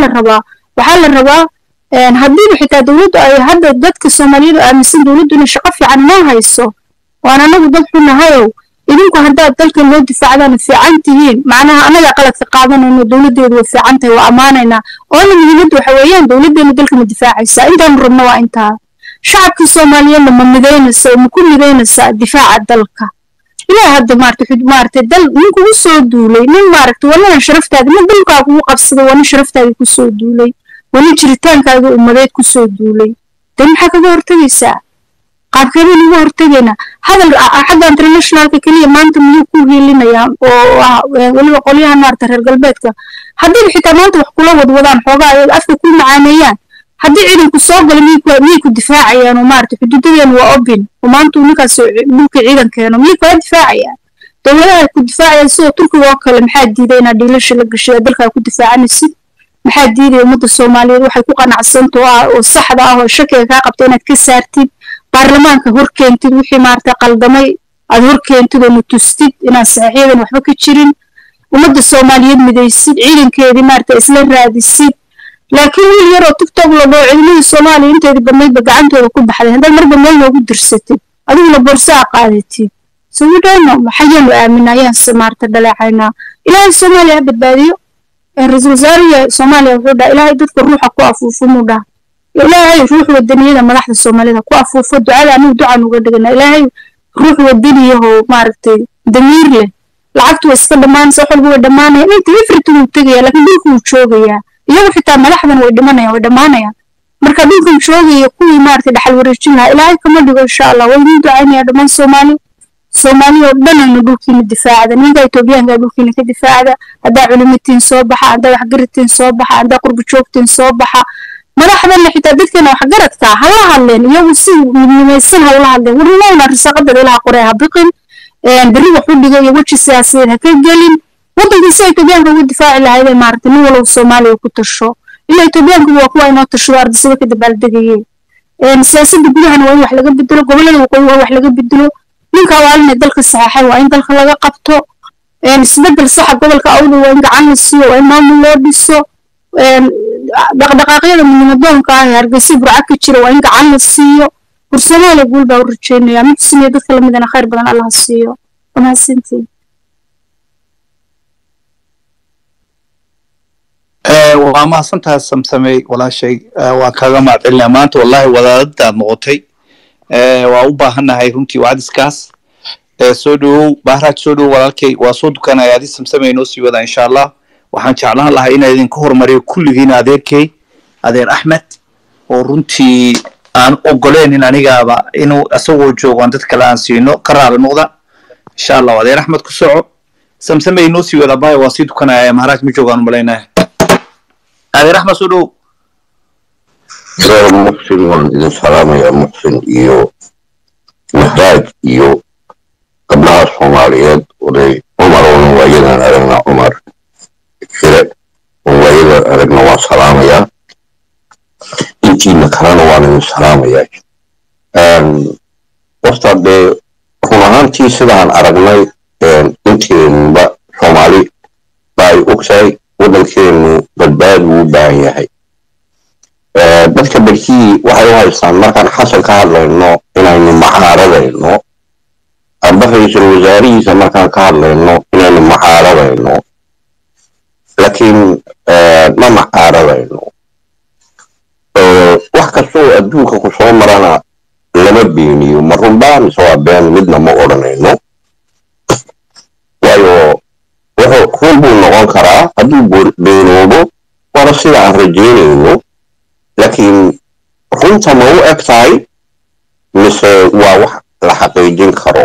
la rabaa haddii xitaa dawladdu ay hadda dadka Soomaaliyeed aaminsan dawladdu inay shaqo fiican ma hayso waana anagu dad xunahayo idinku hadda dalka loo difaacdaan fiican tihiin macnaha anaga qaladka qaadanayno dawladdeedu way fiican tahay waa amaanayna oo muhiimadu waxa weeyaan dawladdeena dalka ma difaacaysa intaan rabno waa intaa shacabka Soomaaliyeed ma mideynaysa difaaca dalka ilaa hadda maartay dal ninku u soo duulay nin maartay walaal sharaftaada ma dalka ugu qabsaday wani sharaftaada ku soo duulay wani jiritaankaaga ummadeed ku soo duulay tan maxaa kaga hortagaysaa qaabkeen ugu hortagayna hadal xagga internationalka kaliya maanta miyuu ku helinayaan oo waliba qolyaha maartay reer galbeedka haddii xitaa maanta wax kula wadwadaan xoogaa ay afka ku macaaneeyaan haddii ciidanku soo galay miyay ku difaacayaan oo maartay xuduudadeena waa open oo maanta ninkaas dhulka ciidankeena miyay ku difaacayaan dawladaha ku difaacaya sidoo Turkiga oo kale maxaa diiday inaad dhiilasho la gashay dalka ku difaacanaysid maxaa diiday ummadda Soomaaliyeed waxay ku qanacsanto oo saxda ah oo shakiga ka qabtay inaad ka saartid baarlamaanka horkeentid wixii maartay qaldamay aad horkeentid oo mutustid inaad saxiixadan waxba ka jirin ummadda Soomaaliyeed midaysid ciidankeedii maartay isla raadisid laakiin wiil yar oo TikTok la dhoo ciidamada Soomaaliya inteedii badnayd gacantooda ku baxday hadda marba meel loogu dirsatay adiguna borsa qaadatid سويدنا حيان وآمنا يا سمارة دلعنا إلهي الصوماليا بدباديو الرئيس وزاري الصوماليا وحدا إلهي دتك الروح كوافو فمودا إلهي روح والدنيا لما راح الصوماليا كوافو فدعاء أنو دعاء نقدرنا إلهي روح والدنيا هو مارتي دمير له لعبت واسكت دمان صحول هو دمان أنت يفرتوا تجي لكن دولكم شوقيا يوم حتى ملاحظا ودمانيا marka dhulkan joogay kuwii maartay dhaxal wareejinaa ilaahay kama dhigo insha Allah way ducaynaya dhamaan Soomaaliya oo dhan dhulkiina difaacada ninka Itoobiyaanka dhulkiina ka difaacada hada culimatiin soo baxa hada wax garitiin soo baxa hada qurbo joogtiin soo baxa madaxdan xitaa dadkana wax garadka hala hadleen iyagu si midnimeysan hala hadleen warnayna risaqada ilaaha qoreeha biqin bari wuxuu dhigay waji siyaasadeed ha ka gelin wadankiisa Itoobiyaanka ugu difaaci lahayd maartay nin walba Soomaaliya ku tasho ilaa Itoobiyaanku waa kuwa inoo tasho ardayda ka dabaaldegayeen siyaasadda gudahana waa in wax laga bedelo gobolada waqooyi waa wax laga bedelo ninka waalna dalka saxaxay waa in dalka laga qabto isbedel sax gobolka awdu waa in gacan la siiyo waa in maamul loo dhiso dhaqdhaqaaqyada midnimadoonka ah Hargeysa burca ka jira waa in gacan la siiyo Soomaaliya guul baa u rajeynaya muxsiniya dadka lamidana khayr badan Allah siiyo wanaagsantii waa ma santaa samsamay walaashay waa kaga macdilna maanta wallahi wadaadada noqotay waa u baahanahay runtii wacdiskaas soo dhow bahraad soo dhow walaalkay waa soo dukanaya aad samsamay noo sii wada insha Allah waxaan jeclaan lahaa inaan idin ka hormariyo kulligiina adeerkay adeer Axmed oo runtii aan ogoleen in anigaaba inuu asagoo joogo dad kale aan siino qaraar noqda insha Allah adeer Axmed ku soco samsamay noo sii wada baa waa sii dukanaya maharaaj ma joogaan malaynahay adeer Axmed soo dhow محسن وعندنا سلام يا محسن محتاج قبلها الصوماليات ودي عمر ونوايدنا أرقنا عمر فرق ونوايدنا أرقنا وسلام يا kalena waan idin salaamayaa horta dee run ahaantii sidaan aragnay inteenba soomaali ba ay ogtahay waddankeenu badbaadi uu baahan yahay dadka barkii waxay u haystaan markaan xasan ka hadlayno inaynu macaaradayno amba ra-iisul wasaarihiisa markaan ka hadlayno inaynu macaaradayno laakiin ma macaaradayno wax kastoo adduunka ku soo marana lama beeniyo ma runbaa mise waa been midna ma odhanayno waayo wuxuu run buu noqon karaa hadduu beenoobo waana sida aan rajaynayno laakiin runta ma u eg tahay mise waa wax la xaqiijin karo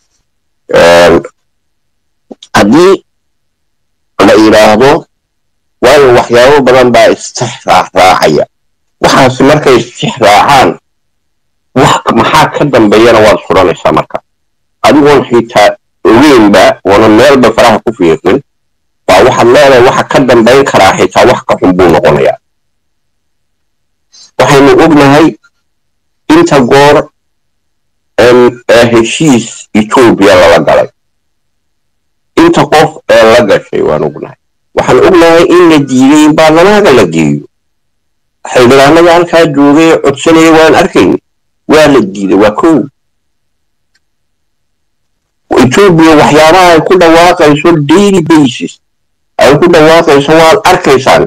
haddii la yidhaahdo waayo waxyaabo badan baa istixraacaya waxaasi markay istixraacaan wax maxaa ka dambeeyana waad furanaysaa marka adigoon xitaa ogeynba wana meelba faraha ku fiiqin baa waxaad leedahay waxa ka dambayn karaa xitaa wax ka xun buu noqonayaa waxaynu ognahay inta goor heshiis etoobiya lala galay inta qof ee la gashay waan ognahay waxaan ognahay in la diiday in baarlamaanka la geeyo xildhibaanada halkaa joogay codsanaya waan arkayn waa la diiday waa kow etoobiya waxyaabaha ay ku dhawaaqayso daily basis ay ku dhawaaqayso waad arkaysaan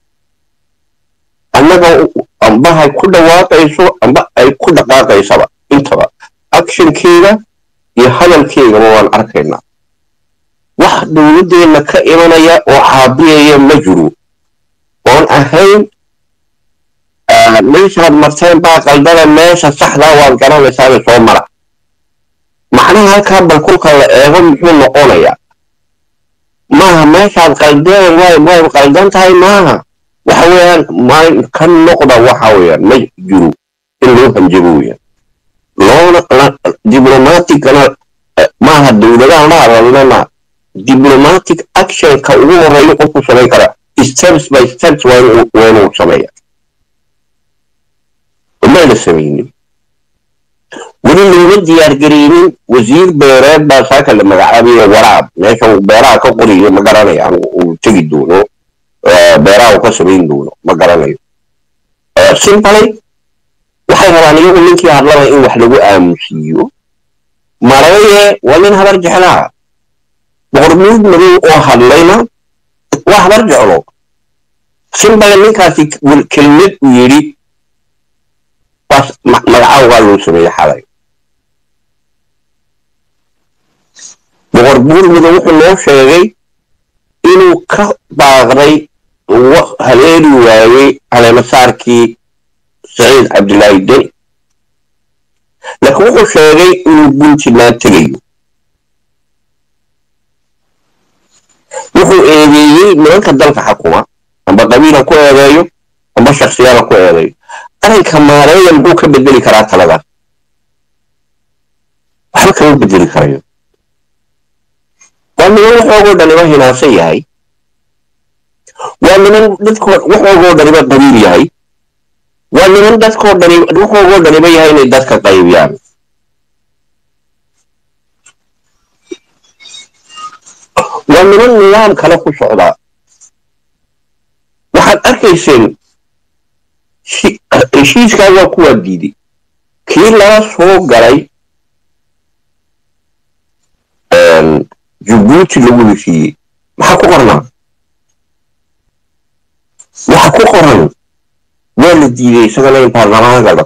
annaga ambahay ku dhawaaqayso amba ay ku dhaqaaqaysaba intaba actionkeeda iyo hadalkeegaba waan arkaynaa wax dowladdeena ka imanaya oo caabiyaya ma jiro oon ahayn meeshaad marteen baa qaldana meesha saxdaa waad garanaysaaba soo mara macnaha halkaa bal kulka la eego muxuu noqonayaa maaha meeshaad qaldeen way qaldan tahay maaha waxa weeyaan ka noqda waxa weeyaan ma jiro in loo hanjabo weeyaan loona diblomaticana maaha dowladaha la hadalnana diplomatic actionka ugu horeeyo qofku samayn kara steps by steps waa inuu sameeya وما سميني ولي لوما ديار قرينين وزير بيراد باساك لما قعابي وراب ماشا بيرا كقرية ما قرانا يعني وتجد دونه بيرا وكسبين دونه ما قرانا سيمبلي waxay rabaan iyagu ninkii hadlaba in wax lagu aamusiiyo maraye walin habar jeclaa boqormuud madow oo hadlayna waa habar jeclo simbale ninkaasi kelmad u yidhi magacaw waa loo sameeyey xalay boqormuud madow wuxuu noo sheegay inuu ka baaqday haleeli waayey caleemasaarkii سعيد عبد الله الدني لكن هو شيء إنه بنتي ما تجيه وهو إيه من كدلك حكومة أما قبيلة كوي غايو أما شخصية كوي غايو أنا كماري يلقو كبدلي كرات لغا وحل كم بدلي كرايو وأنا يوم حوغو دانيما هنا سيهاي وأنا من ندخل وحوغو دانيما قبيلي هاي وأنا dadkoo dhani wuxuu dhaniba yahay inay dadka qaybiyaan waa niman nidaam kale ku socdaa waxaad arkayseen heshiiskaa waa kuwaa diiday kii laga soo galay Djibouti lagu heshiiyey maxaa ku qornaa waxa ku qoran ولا دي شغله البرلمان قال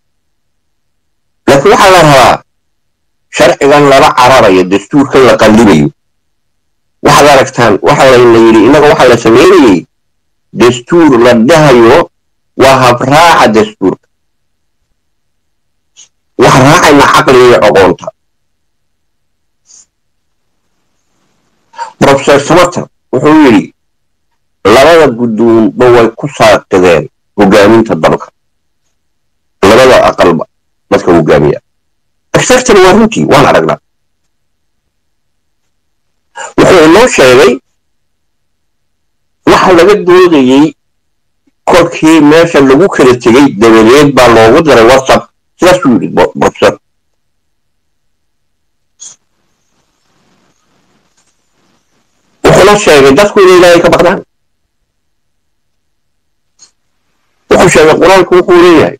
لكن waxa la rabaa sharcigan laba cararayo dastuurka la qallibayo waxa la aragtaan waxa la yiri inaga waxa la sameeyay dastuur la dhahayo waa habraaca dastuurka waxa raacayna aqliga aqoonta professor Samata wuxuu yiri labada guddoon way ku saaqadeen hogaaminta dalka labada aqalba dadka hogaamiya aksartan waa runtii waan aragnaa wuxuu inoo sheegay waxa laga doodayey kolkii meesha lagu kala tegey dabadeed baa loogu daray whatsapp sidaasuu yidhi professor wuxuuna sheegay dadku inay ilaahay ka baqdaan wuxuu sheegay qur-aanku wuxuu leeyahay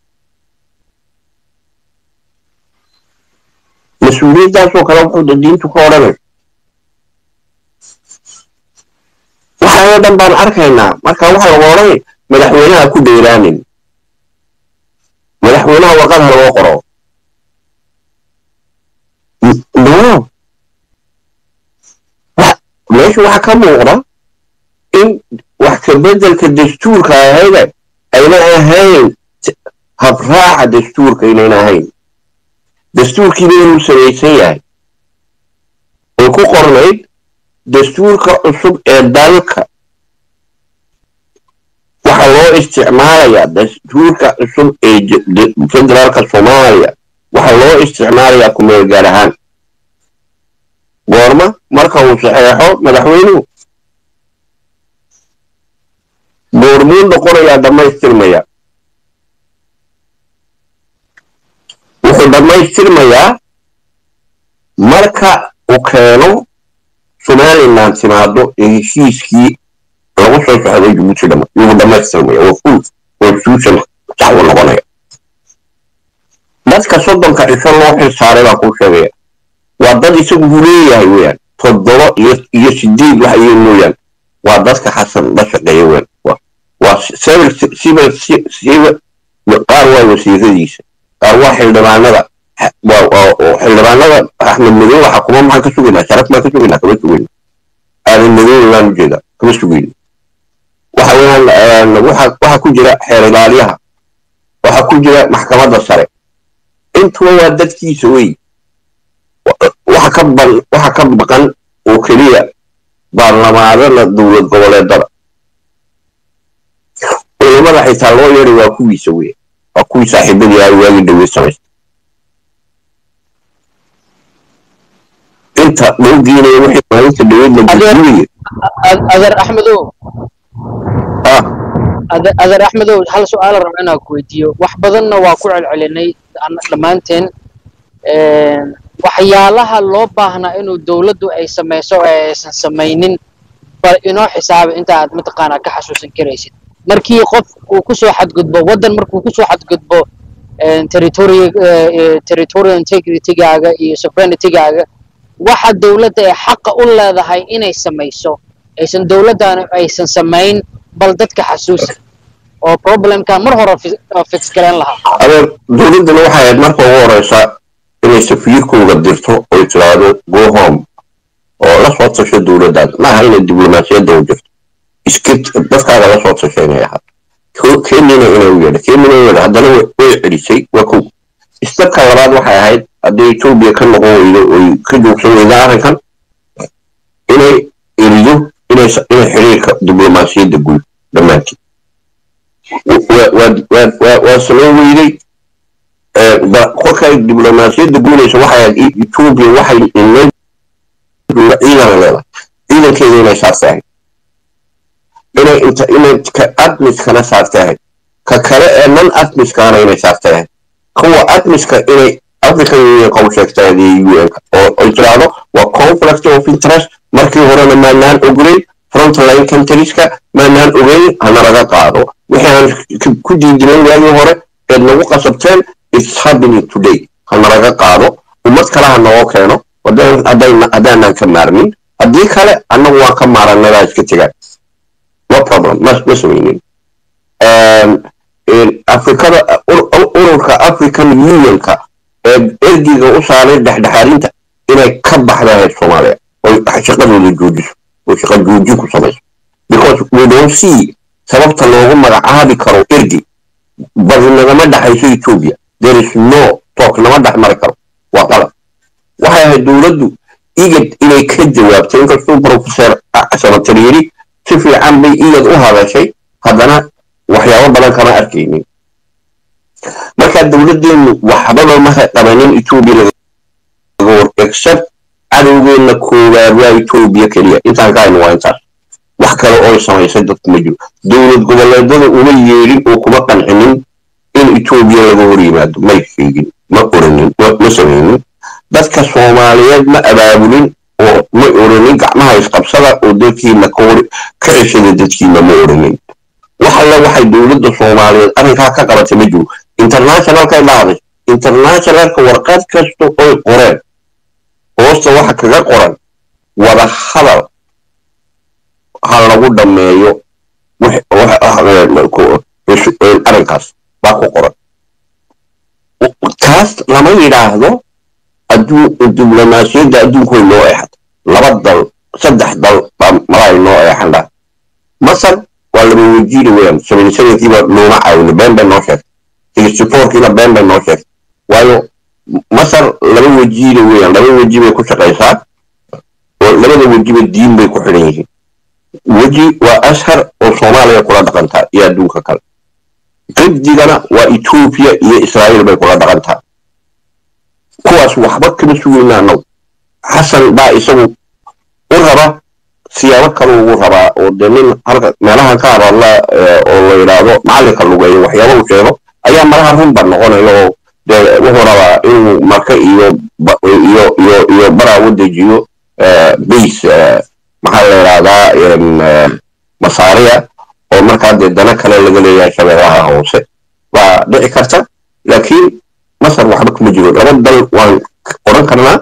mas-uuliyaddaasoo kale wuxuu diintu ka odhanay waxaanoo dhan baan arkaynaa marka waxa lagu odhanay madaxweynaha ku dheeraanin madaxweynaha warqad ha loo qoro no meesha waxaa ka muuqda in wax ka beddelka dastuurka ahayda ayna ahayn habraaca dastuurka inayna ahayn dastuurkiina inuu samaysan yahay oo ku qornayd dastuurka cusub ee dalka waxaa loo isticmaalayaa dastuurka cusub ee federaalka soomaaliya waxaa loo isticmaalayaa kumeel gaar ahaan goorma marka uu saxeexo madaxweynuhu goormuu noqonayaa dhammaystirmaya wuxuu dhammaystirmayaa marka uu keeno somaliland timaado ee heshiiskii lagu soo socday jabuuti yuu dhammaystirmaya oo full constitution sax u noqonaya dadka soddonka cisho loo xilsaaray baa kuu sheegaya waa dad isagu buu leeyahay weyaan 7 iyo 8 waxa iyo mooyaan waa dadka xasan la shaqeeya weyaan waa qaar waa wasiiradiisa qaar waa xildhibaanada xildhibaanada axmed madow waxa kuma maxaan ka sugaynaa sharaf baan ka sugaynaa kama sugayno aadan madow baan ujeedaa kama sugayno waxa weyaan waxa ku jira xeer ilaaliyaha waxa ku jira maxkamadda sare intuba waa dadkiisa wey waxa ka baqan oo keliya baarlamaanada dowlad goboleedada culimada xitaa loo yeedhay waa kuwiisa wey waa kuwii saaxiibadii ay waagi dhawey samaysta inta loo geenaya wixii maalinta dhaweyd la gudbiyey adeer axmedow adeer axmedow hal su'aal rabaa inaan ku weydiiyo wax badanna waa ku celcelinay dhammaanteen waxyaalaha loo baahnaa inuu dawladdu ay samayso oo aysan samaynin bal inoo xisaabi inta aad mataqaanaa ka xasuusan karaysid markii qof uu ku soo xadgudbo waddan markuu ku soo xadgudbo territorial integritygaaga iyo sovereignitygaaga waxa dawladda ay xaqa u leedahay inay samayso aysan dawladdan aysan samayn bal dadka xasuusi oo problemka mar hore fix garan lahaa adeer dawladdana waxay ahayd marka ugu horeysa inay safiirkooda dirto oo tiraahdo go home oo la soo tasho dawladdaas maaha inay diblomaasiyadda u jirto iskit dadkaaga la soo tasho inay ahaado keenina inay u yeedha keenina u yeedha haddana way celisay waa kow istabka labaad waxay ahayd haddii etoobiya ka noqon weydo oy ka joogsan weyda arrinkan inay eriyo inay xiriirka diblomaasiyadda guud dhammaanteed waa samayn weyday kolkay diblomaasiyadda guunaysa waxay ahayd etoobiya waxay ciidan leedahay ciidankeeda inay saartahay inay ka admiskana saartahay ka kale ee non admiskaana inay saartahay kuwa admiska inay african union qaw sheegtaadii un-ka oo tiraahdo waa conflict of interest markii horena maanaan ogeyn frontline countrieska maanaan ogeyn hana laga qaado wixii aan ku diidinan waagii hore eed nagu qasabteen it's happening today hana laga qaado ummad kale ha noo keeno haddaanan ka maarmin haddii kale annagu waan ka maaranadaa iska tegaan no problem ma samaynin afrikada ururka african unionka ee ergiga u saaray dhexdhexaadinta inay ka baxdahay soomaaliya oo shaqadooda joojiso oo shaqa joojin ku samayso because we don't see sababta loogu magacaabi karo ergi badi nagama dhaxayso ethiopia there is no talk nama dhex mari karo waa qalab waxay ahayd dowladdu igad inay ka jawaabtay inkastuu professor samatar yiri si fiican bay igad u hadashay haddana waxyaabo badan kama arkaynin marka dawladdeenu waxbaba ma qabanin ethiopia laga war except cadowgeena koowaad waa ethiopia keliya intaan ka hayno waa intaas wax kale oo samaysay dadku ma jiro dowlad goboleedada uma yeelin oo kuma qancinin in Ethiopia laga hor yimaado may sheegin ma oranin ma samaynin dadka Soomaaliyeed ma abaabulin oo ma oranin gacmaha isqabsada oo dalkiina ka ceshada dadkiina ma oranin waxay dowladda Soomaaliyeed arrinka ka qabatay ma jiro international ka dhacday international ka warqad kasto oo qoreen hoosta waxa kaga qoran wada hadal hal lagu dhameeyo arrinkaas baa ku qoran kaas lama yidhaahdo diblomaasiyadda adduunku way noo eexad laba dal saddex dal baa malay noo eexan laha masar waa laba wajiiri weeyaan 77kiiba looma caawino been bay noo sheegtay 64kiina been bay noo sheegtay waayo masar laba wajiiri weeyaan laba waji bay ku shaqaysaa oo labada wajiba diin bay ku xidhan yihiin waji waa ashar oo Soomaaliya kula dhaqantaa iyo adduunka kale qibdigana waa Ethiopia iyo Israa'iil bay kula dhaqantaa kuwaas waxba kama sugeynaa now xasan baa isagu u raba siyaabo kale ugu rabaa oo demin halka meelaha ka hadla oo la yiraahdo macalinka lugeeyo waxyaabo uu sheego ayaa malaha runba noqonayo oo wuxuu rabaa inuu marka iyo bara wadajiyo base maxaa la yiraahdaa masaariya oo markaa dana kale laga leeyahay shabeellaha hoose waa dhici karta laakiin masar waxba kuma jiro laba dal waan oran karnaa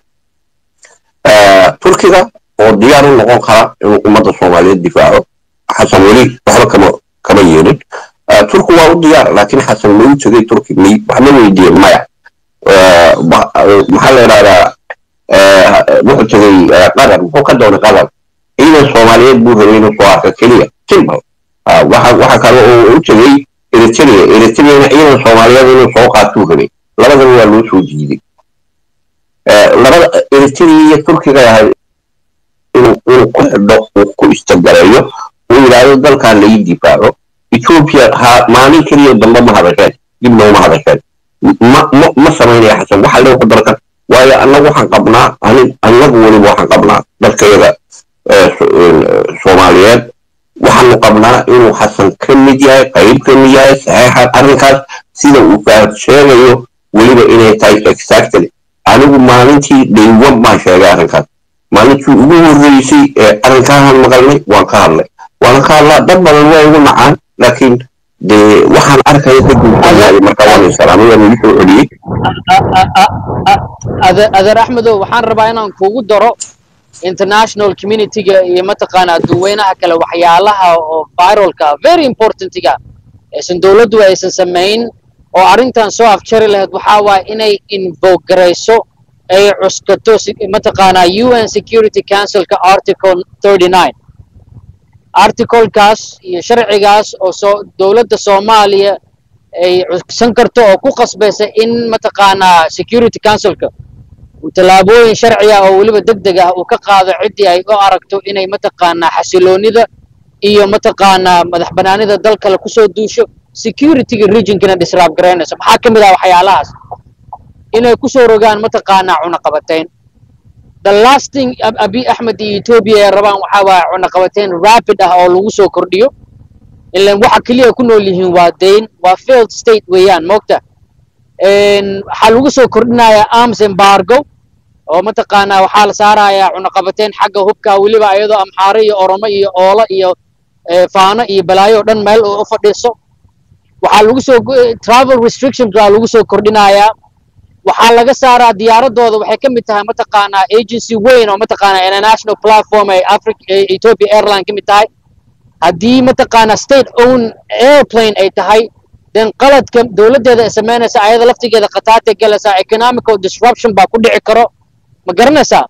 turkiga oo diyaar u noqon kara inuu ummadda Soomaaliyeed difaaco xasan weli waxba kama yeelin turku waa u diyaar laakiin xasan ma u tagay turki waxna weydiiyeen maya maxaa la yiraahdaa wuxuu tagay qatar wuxuu ka doonay qatar ciidan Soomaaliyeed buu rabay inuu soo arko keliya simple waxa kale oo u tagay Eritrea ciidan Soomaaliyeed inuu soo qaato rabay labadaba waa loo soo jiiday labada Eritrea iyo turkiga yahay inuu ku xidho ku istagareeyo uu yiraahdo dalkan la difaaco Ethiopia maalin kaliya dambe ma hadasheen dibna uma hadasheen ma sameynaya xasan waxa loo dalka waayo annagu waxaan qabnaa annagu wali waxaan qabnaa dadkayada Soomaaliyeed waxaanu qabnaa inuu xasan ka mid yahay qayb ka mid yahay saxiixa arrinkaas sida uu sheegayo weliba inay tahay exactly anigu maalintii dhaywan baan sheegay arrinkaas maalintii ugu horreysay arrinkaan maqalnay waan ka hadlaa dad badan waa igu nacaan laakiin waxaan arkaya dad buuxiyay marka waan salaamay aan wuxuu celiyay adeer axmedow waxaan rabaa inaan kugu daro international community-ga iyo mataqaanaa dadweynaha kale waxyaalaha oo viralka very important-ga aysan dowladdu aysan samayn oo arrintan soo afjari lahayd waxaa waaye inay invoke garayso ay cuskato mataqaanaa UN Security Council-ka Article 39 article-kaas iyo sharcigaas oo dowladda Soomaaliya ay cuskan karto oo ku qasbaysa in mataqaanaa Security Council-ka talaabooyin sharci ah oo waliba degdeg ah uu ka qaado cidii ay u aragto inay mataqaanaa xasiloonida iyo mataqaanaa madax banaanida dalka la ku soo duusho security-ga region-kana disrupt gareynayso maxaa ka mid ah waxyaalahaas inay ku soo rogaan mataqaanaa cunaqabateyn the last thing Abiy Ahmed iyo Ethiopia ay rabaan waxa waa cunaqabateyn rapid ah oo lagu soo kordhiyo ilaa waxa kaliya ku nool yihiin waa deyn waa failed state weeyaan moogta waxaa lagu soo kordhinayaa arms embargo oo mataqaanaa waxaa la saarayaa cunaqabateyn xagga hubka weliba iyadoo amxaare iyo oromo iyo oola iyo faano iyo balaayo dhan meel u fadhiiso waxaa lagu soo travel restrictions waa lagu soo kordhinayaa waxaa laga saaraa diyaaradooda waxay ka mid tahay mataqaanaa agency weyn oo mataqaanaa international platform ay Ethiopia Airline ka mid tahay haddii mataqaanaa state owned airplane ay tahay then qaladka dowladeeda ay sameynaysa ayada laftigeeda qataate galaysa economical disruption baa ku dhici karo ma garanaysaa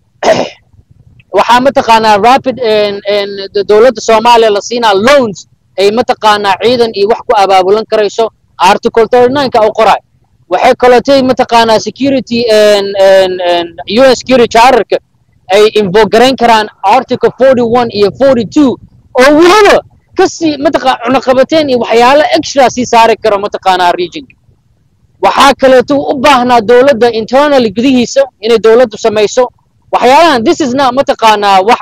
waxaa mataqaanaa rapid dowladda Soomaaliya la siinaa loans ay mataqaanaa ciidan iyo wax ku abaabulan karayso article 39 ka u qoray waxay kalootay mataqaanaa security UN security charter ay invoke gareyn karaan article 41 iyo 42 oo weliba kasi mataqaanaa cunaqabateyn iyo waxyaalo extra sii saari karo mataqaanaa region waxaa kaleeto u baahnaa dowladda internally gudihiisa inay dowladdu samayso waxyaalahan this is not mataqaanaa wax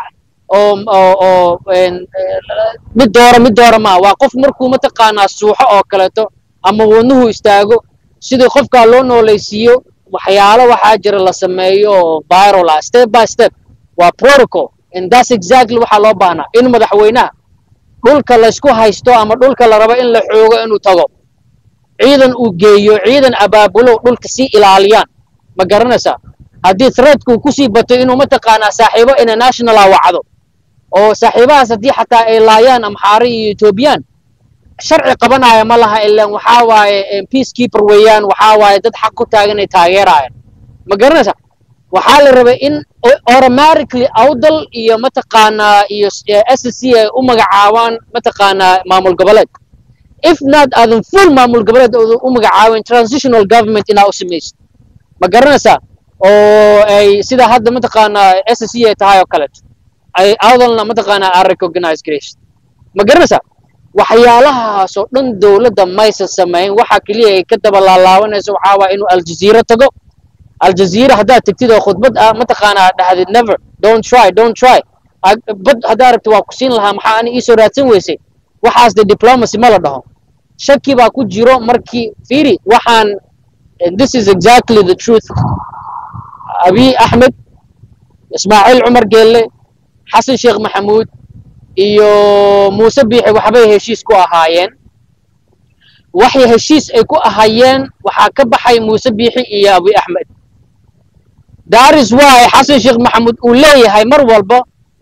oo mid doora ma waa qof markuu mataqaanaa suuxo oo kaleeto ama wadnuhu istaago sidii qofkaa loo noolaysiiyo waxyaalo waxaa jira la sameeyo oo viral ah step by step waa protocol and that's exactly waxaa loo baahnaa in madaxweynaha dhulka laysku haysto ama dhulka la rabo in la xoogo inuu tago ciidan uu geeyo ciidan abaabulo dhulka sii ilaaliyaan ma garanaysaa haddii threadku kusii bato inuu mataqaanaa saaxiibo international wacdo oo saaxiibahaas haddii xataa ay laayaan amxaari iyo etoobiyaan sharci qabanaya ma laha ilaan waxaa waaye peacekeeper weeyaan waxaa waaye dad xaq ku taagan ay taageerayaan ma garanaysaa waxaa la rabay in automatically awdal iyo mataqaanaa iyo SSC ay u magacaabaan mataqaanaa maamul goboleed if not adan full maamul goboleed u magacaabeen transitional government inaa u samaysid ma garanaysaa oo ay sida hadda mataqaanaa SSC ay tahay oo kaleeto ay awdalna mataqaanaa aan recognize garaysid ma garanaysaa waxyaalahaas oo dhan dowladda maysan samayn waxa kaliya ay ka daba laalaabanayso waxaa waa inuu aljazeera tago aljazeera haddaad tagtid oo khudbad ah mataqaanaa dhahdid never don't try bad haddaa rabti waa ku siin lahaa maxaa ani iisoo raadsan weysay waxaas de diplomacy ma la dhaho shaki baa ku jiro markii fiiri waxaan this is exactly the truth abiy axmed ismaaciil cumar geelle xasan sheekh maxamuud iyo muuse biixi waxbay heshiis ku ahaayeen waxay heshiis ay ku ahaayeen waxaa ka baxay muuse biixi iyo abiy axmed that is why xasan sheekh maxamuud uu leeyahay mar walba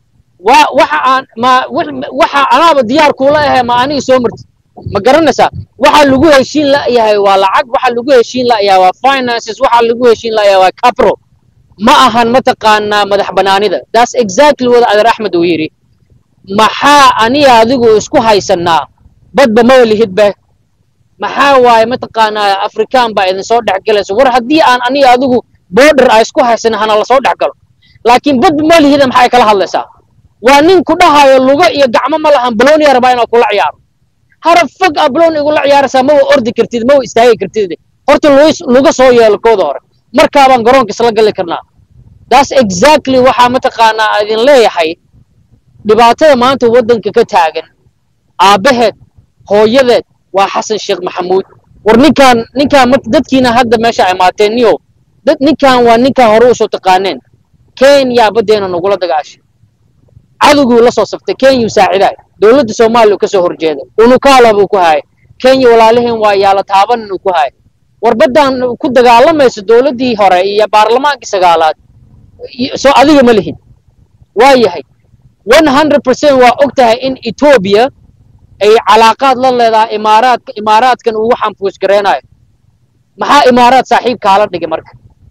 waxa anaaba diyaar kuula ahe ma anigi soo marti ma garanaysaa waxa lagu heshiin layahay waa lacag waxa lagu heshiin layahay waa finances waxa lagu heshiin layahay waa capital ma ahan mataqaanaa madax banaanida that's exactly what adeer axmed uu yidhi maxaa aniga adigu isku haysanaa badba ma lihidba maxaa waaye mataqaanaa afrikaan baa idin soo dhex galayso war haddii aan aniga adigu border ay isku haysana hana la soo dhex galo laakiin badba ma lihida maxay kala hadlaysaa waa nin ku dhahayo luga iyo gacmo ma lahan balooni rabaa inuu kula ciyaaro harab fog a balooni igula ciyaaraysaa ma ordi kartid ma istaagi kartid horta luga soo yeelo kooda hore markaabaan garoonka isla gali karnaa that's exactly waxaa mataqaanaa idin leeyahay dhibaatada maanta waddanka ka taagan aabbaheed hooyadeed waa xasan sheekh maxamuud war ninkaan dadkiina hadda meesha ay maateen niyo ninkaan waa ninkaan hore usoo taqaaneen kenya baddeena nagula dagaashay cadowguu la soo saftay kenya saacidaay dowladda soomaaliya ka soo horjeeda unukaala buu ku hayay kenya walaalaheen waa yaala taaban inuu ku hayay war baddaan ku dagaalamayso dowladdii hore iyo baarlamaankii sagaalaad soo adiga ma lihin waa yahay 100% waa og tahay in Ethiopia ay calaaqaad la leedahay imaaraadkan uu waxaan push gareenayo maxaa imaaraad saaxiib kaala dhigay marka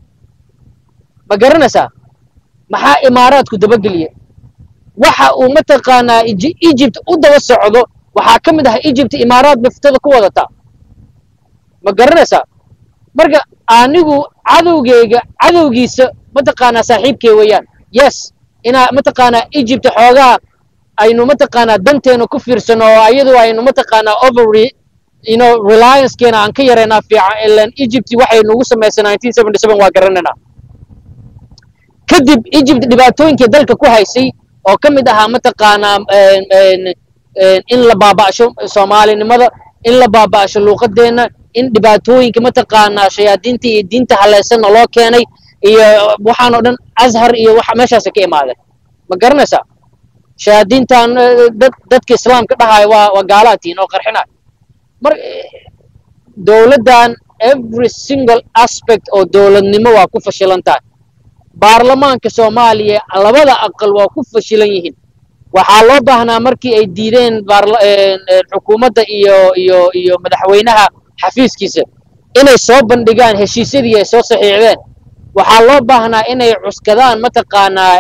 ma garanaysaa maxaa imaaraadku dabageliye waxa uu mataqaanaa Egypt u daba socdo waxaa ka mid ah Egypt imaaraad baftada ku wadata ma garanaysaa marka anigu cadowgiisa mataqaanaa saaxiibkee weeyaan yes ina mataqaanaa Egypt xoogaa aynu mataqaanaa danteena ku fiirsano oo ayadu aynu mataqaanaa reliance keena aan ka yareynaa fiican ilaan Egypt waxay nagu samaysay 1977 waa garanayna kadib Egypt dhibaatooyinkii dalka ku haysay oo ka mid ahaa mataqaanaa in la baaba'sho Soomaalinimada in la baaba'sho luqadeena in dhibaatooyinka mataqaanaa shayaadiinta iyo diinta halaysan loo keenay iyo waxaan oo dhan azhar iyo waxa meeshaas ka imaaday ma garanaysaa shayaadiintan dadka islaamka dhahay waa gaalaatiin oo qarxinay mar dowladdan every single aspect oo dowladnimo waa ku fashilantahay baarlamaanka Soomaaliya labada aqal waa ku fashilan yihiin waxaa loo baahnaa markii ay diideen xukuumadda iyo madaxweynaha xafiiskiisa inay soo bandhigaan heshiisyadii ay soo saxiixdeen waxaa loo baahnaa inay cuskadaan mataqaanaa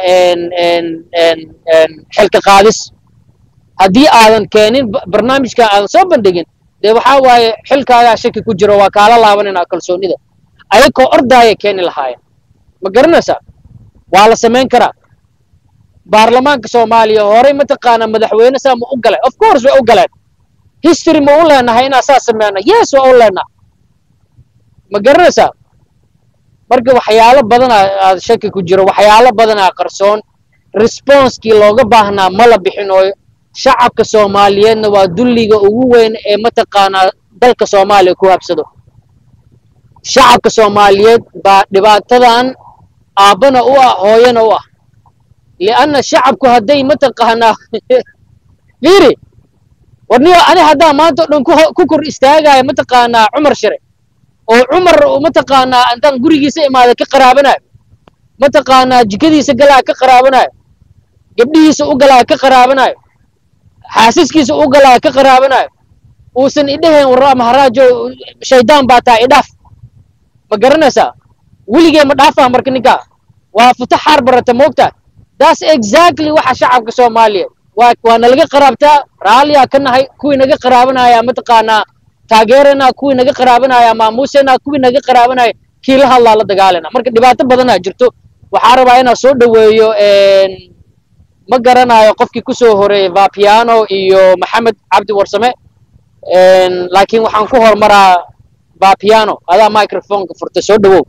xilka qaadis haddii aadan keenin barnaamijka aadan soo bandhigin dee waxaa waaye xilkaagaa shaki ku jiro waa kaala laabanayna kalsoonida ayagoo ordaaya keeni lahaayeen ma garanaysaa waa la samayn karaa baarlamaanka Soomaaliya horey mataqaanaa madaxweyne saa ma u galay of course way u galeen history ma u leenahay inaa saa sameeyna yes waa u leenahay ma garanaysaa marka waxyaalo badan aad shaki ku jiro waxyaalo badan qarsoon responsekii looga baahnaa ma la bixinooyo shacabka soomaaliyeedna waa dulliga ugu weyn ee mataqaanaa dalka soomaaliya ku habsado shacabka soomaaliyeed baa dhibaatadan aabbana u ah hooyana u ah lianna shacabku hadday mataqaanaa fiiri warniyo ani haddaa maanta o dhan ku kor istaagaya mataqaanaa cumar shire oo cumar mataqaanaa intaan gurigiisa imaada ka qaraabanayo mataqaanaa jikadiisa galaa ka qaraabanayo gabdhihiisa u galaa ka qaraabanayo xaasiskiisa u galaa ka qaraabanayo uusan idhaheen warra maharaajo shaydaan baa taa idhaaf ma garanaysaa weligee ma dhaafaa marka ninkaa waa futa xaar barata moogtaa that's exactly waxa shacabka soomaaliyeed waa nalaga qaraabtaa raalliyaa ka nahay kuwii naga qaraabanaya mataqaanaa taageerana kuwii naga qaraabanaya maamuusena kuwii naga qaraabanaya kii la hadlaa la dagaalana marka dhibaato badanaa jirto waxaa rabaa inaan soo dhoweeyo ma garanayo qofkii kusoo horeeyey vapiano iyo maxamed cabdi warsame laakiin waxaan ku hormaraa vapiano adaa microfoneka furtay soo dhowow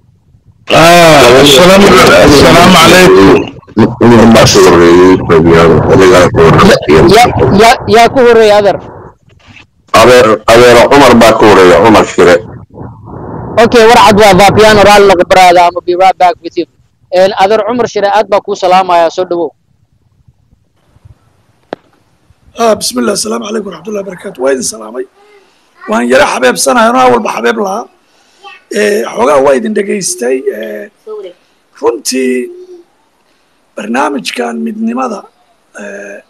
السلام عليكم yaa ku horeeya adeer adeero cumar baa ku horeeya cumar shire okay warcad waa vapiano raalli laga baraada ama be right back with you adeer cumar shire aad baa kuu salaamaya soo dhowow بسم الله السلام عليكم ورحمة الله وبركاته وين سلامي وان يرى حبيب سنة أنا أول بحبيب لها حوجا وايد دقيستي runtii barnaamijkan midnimada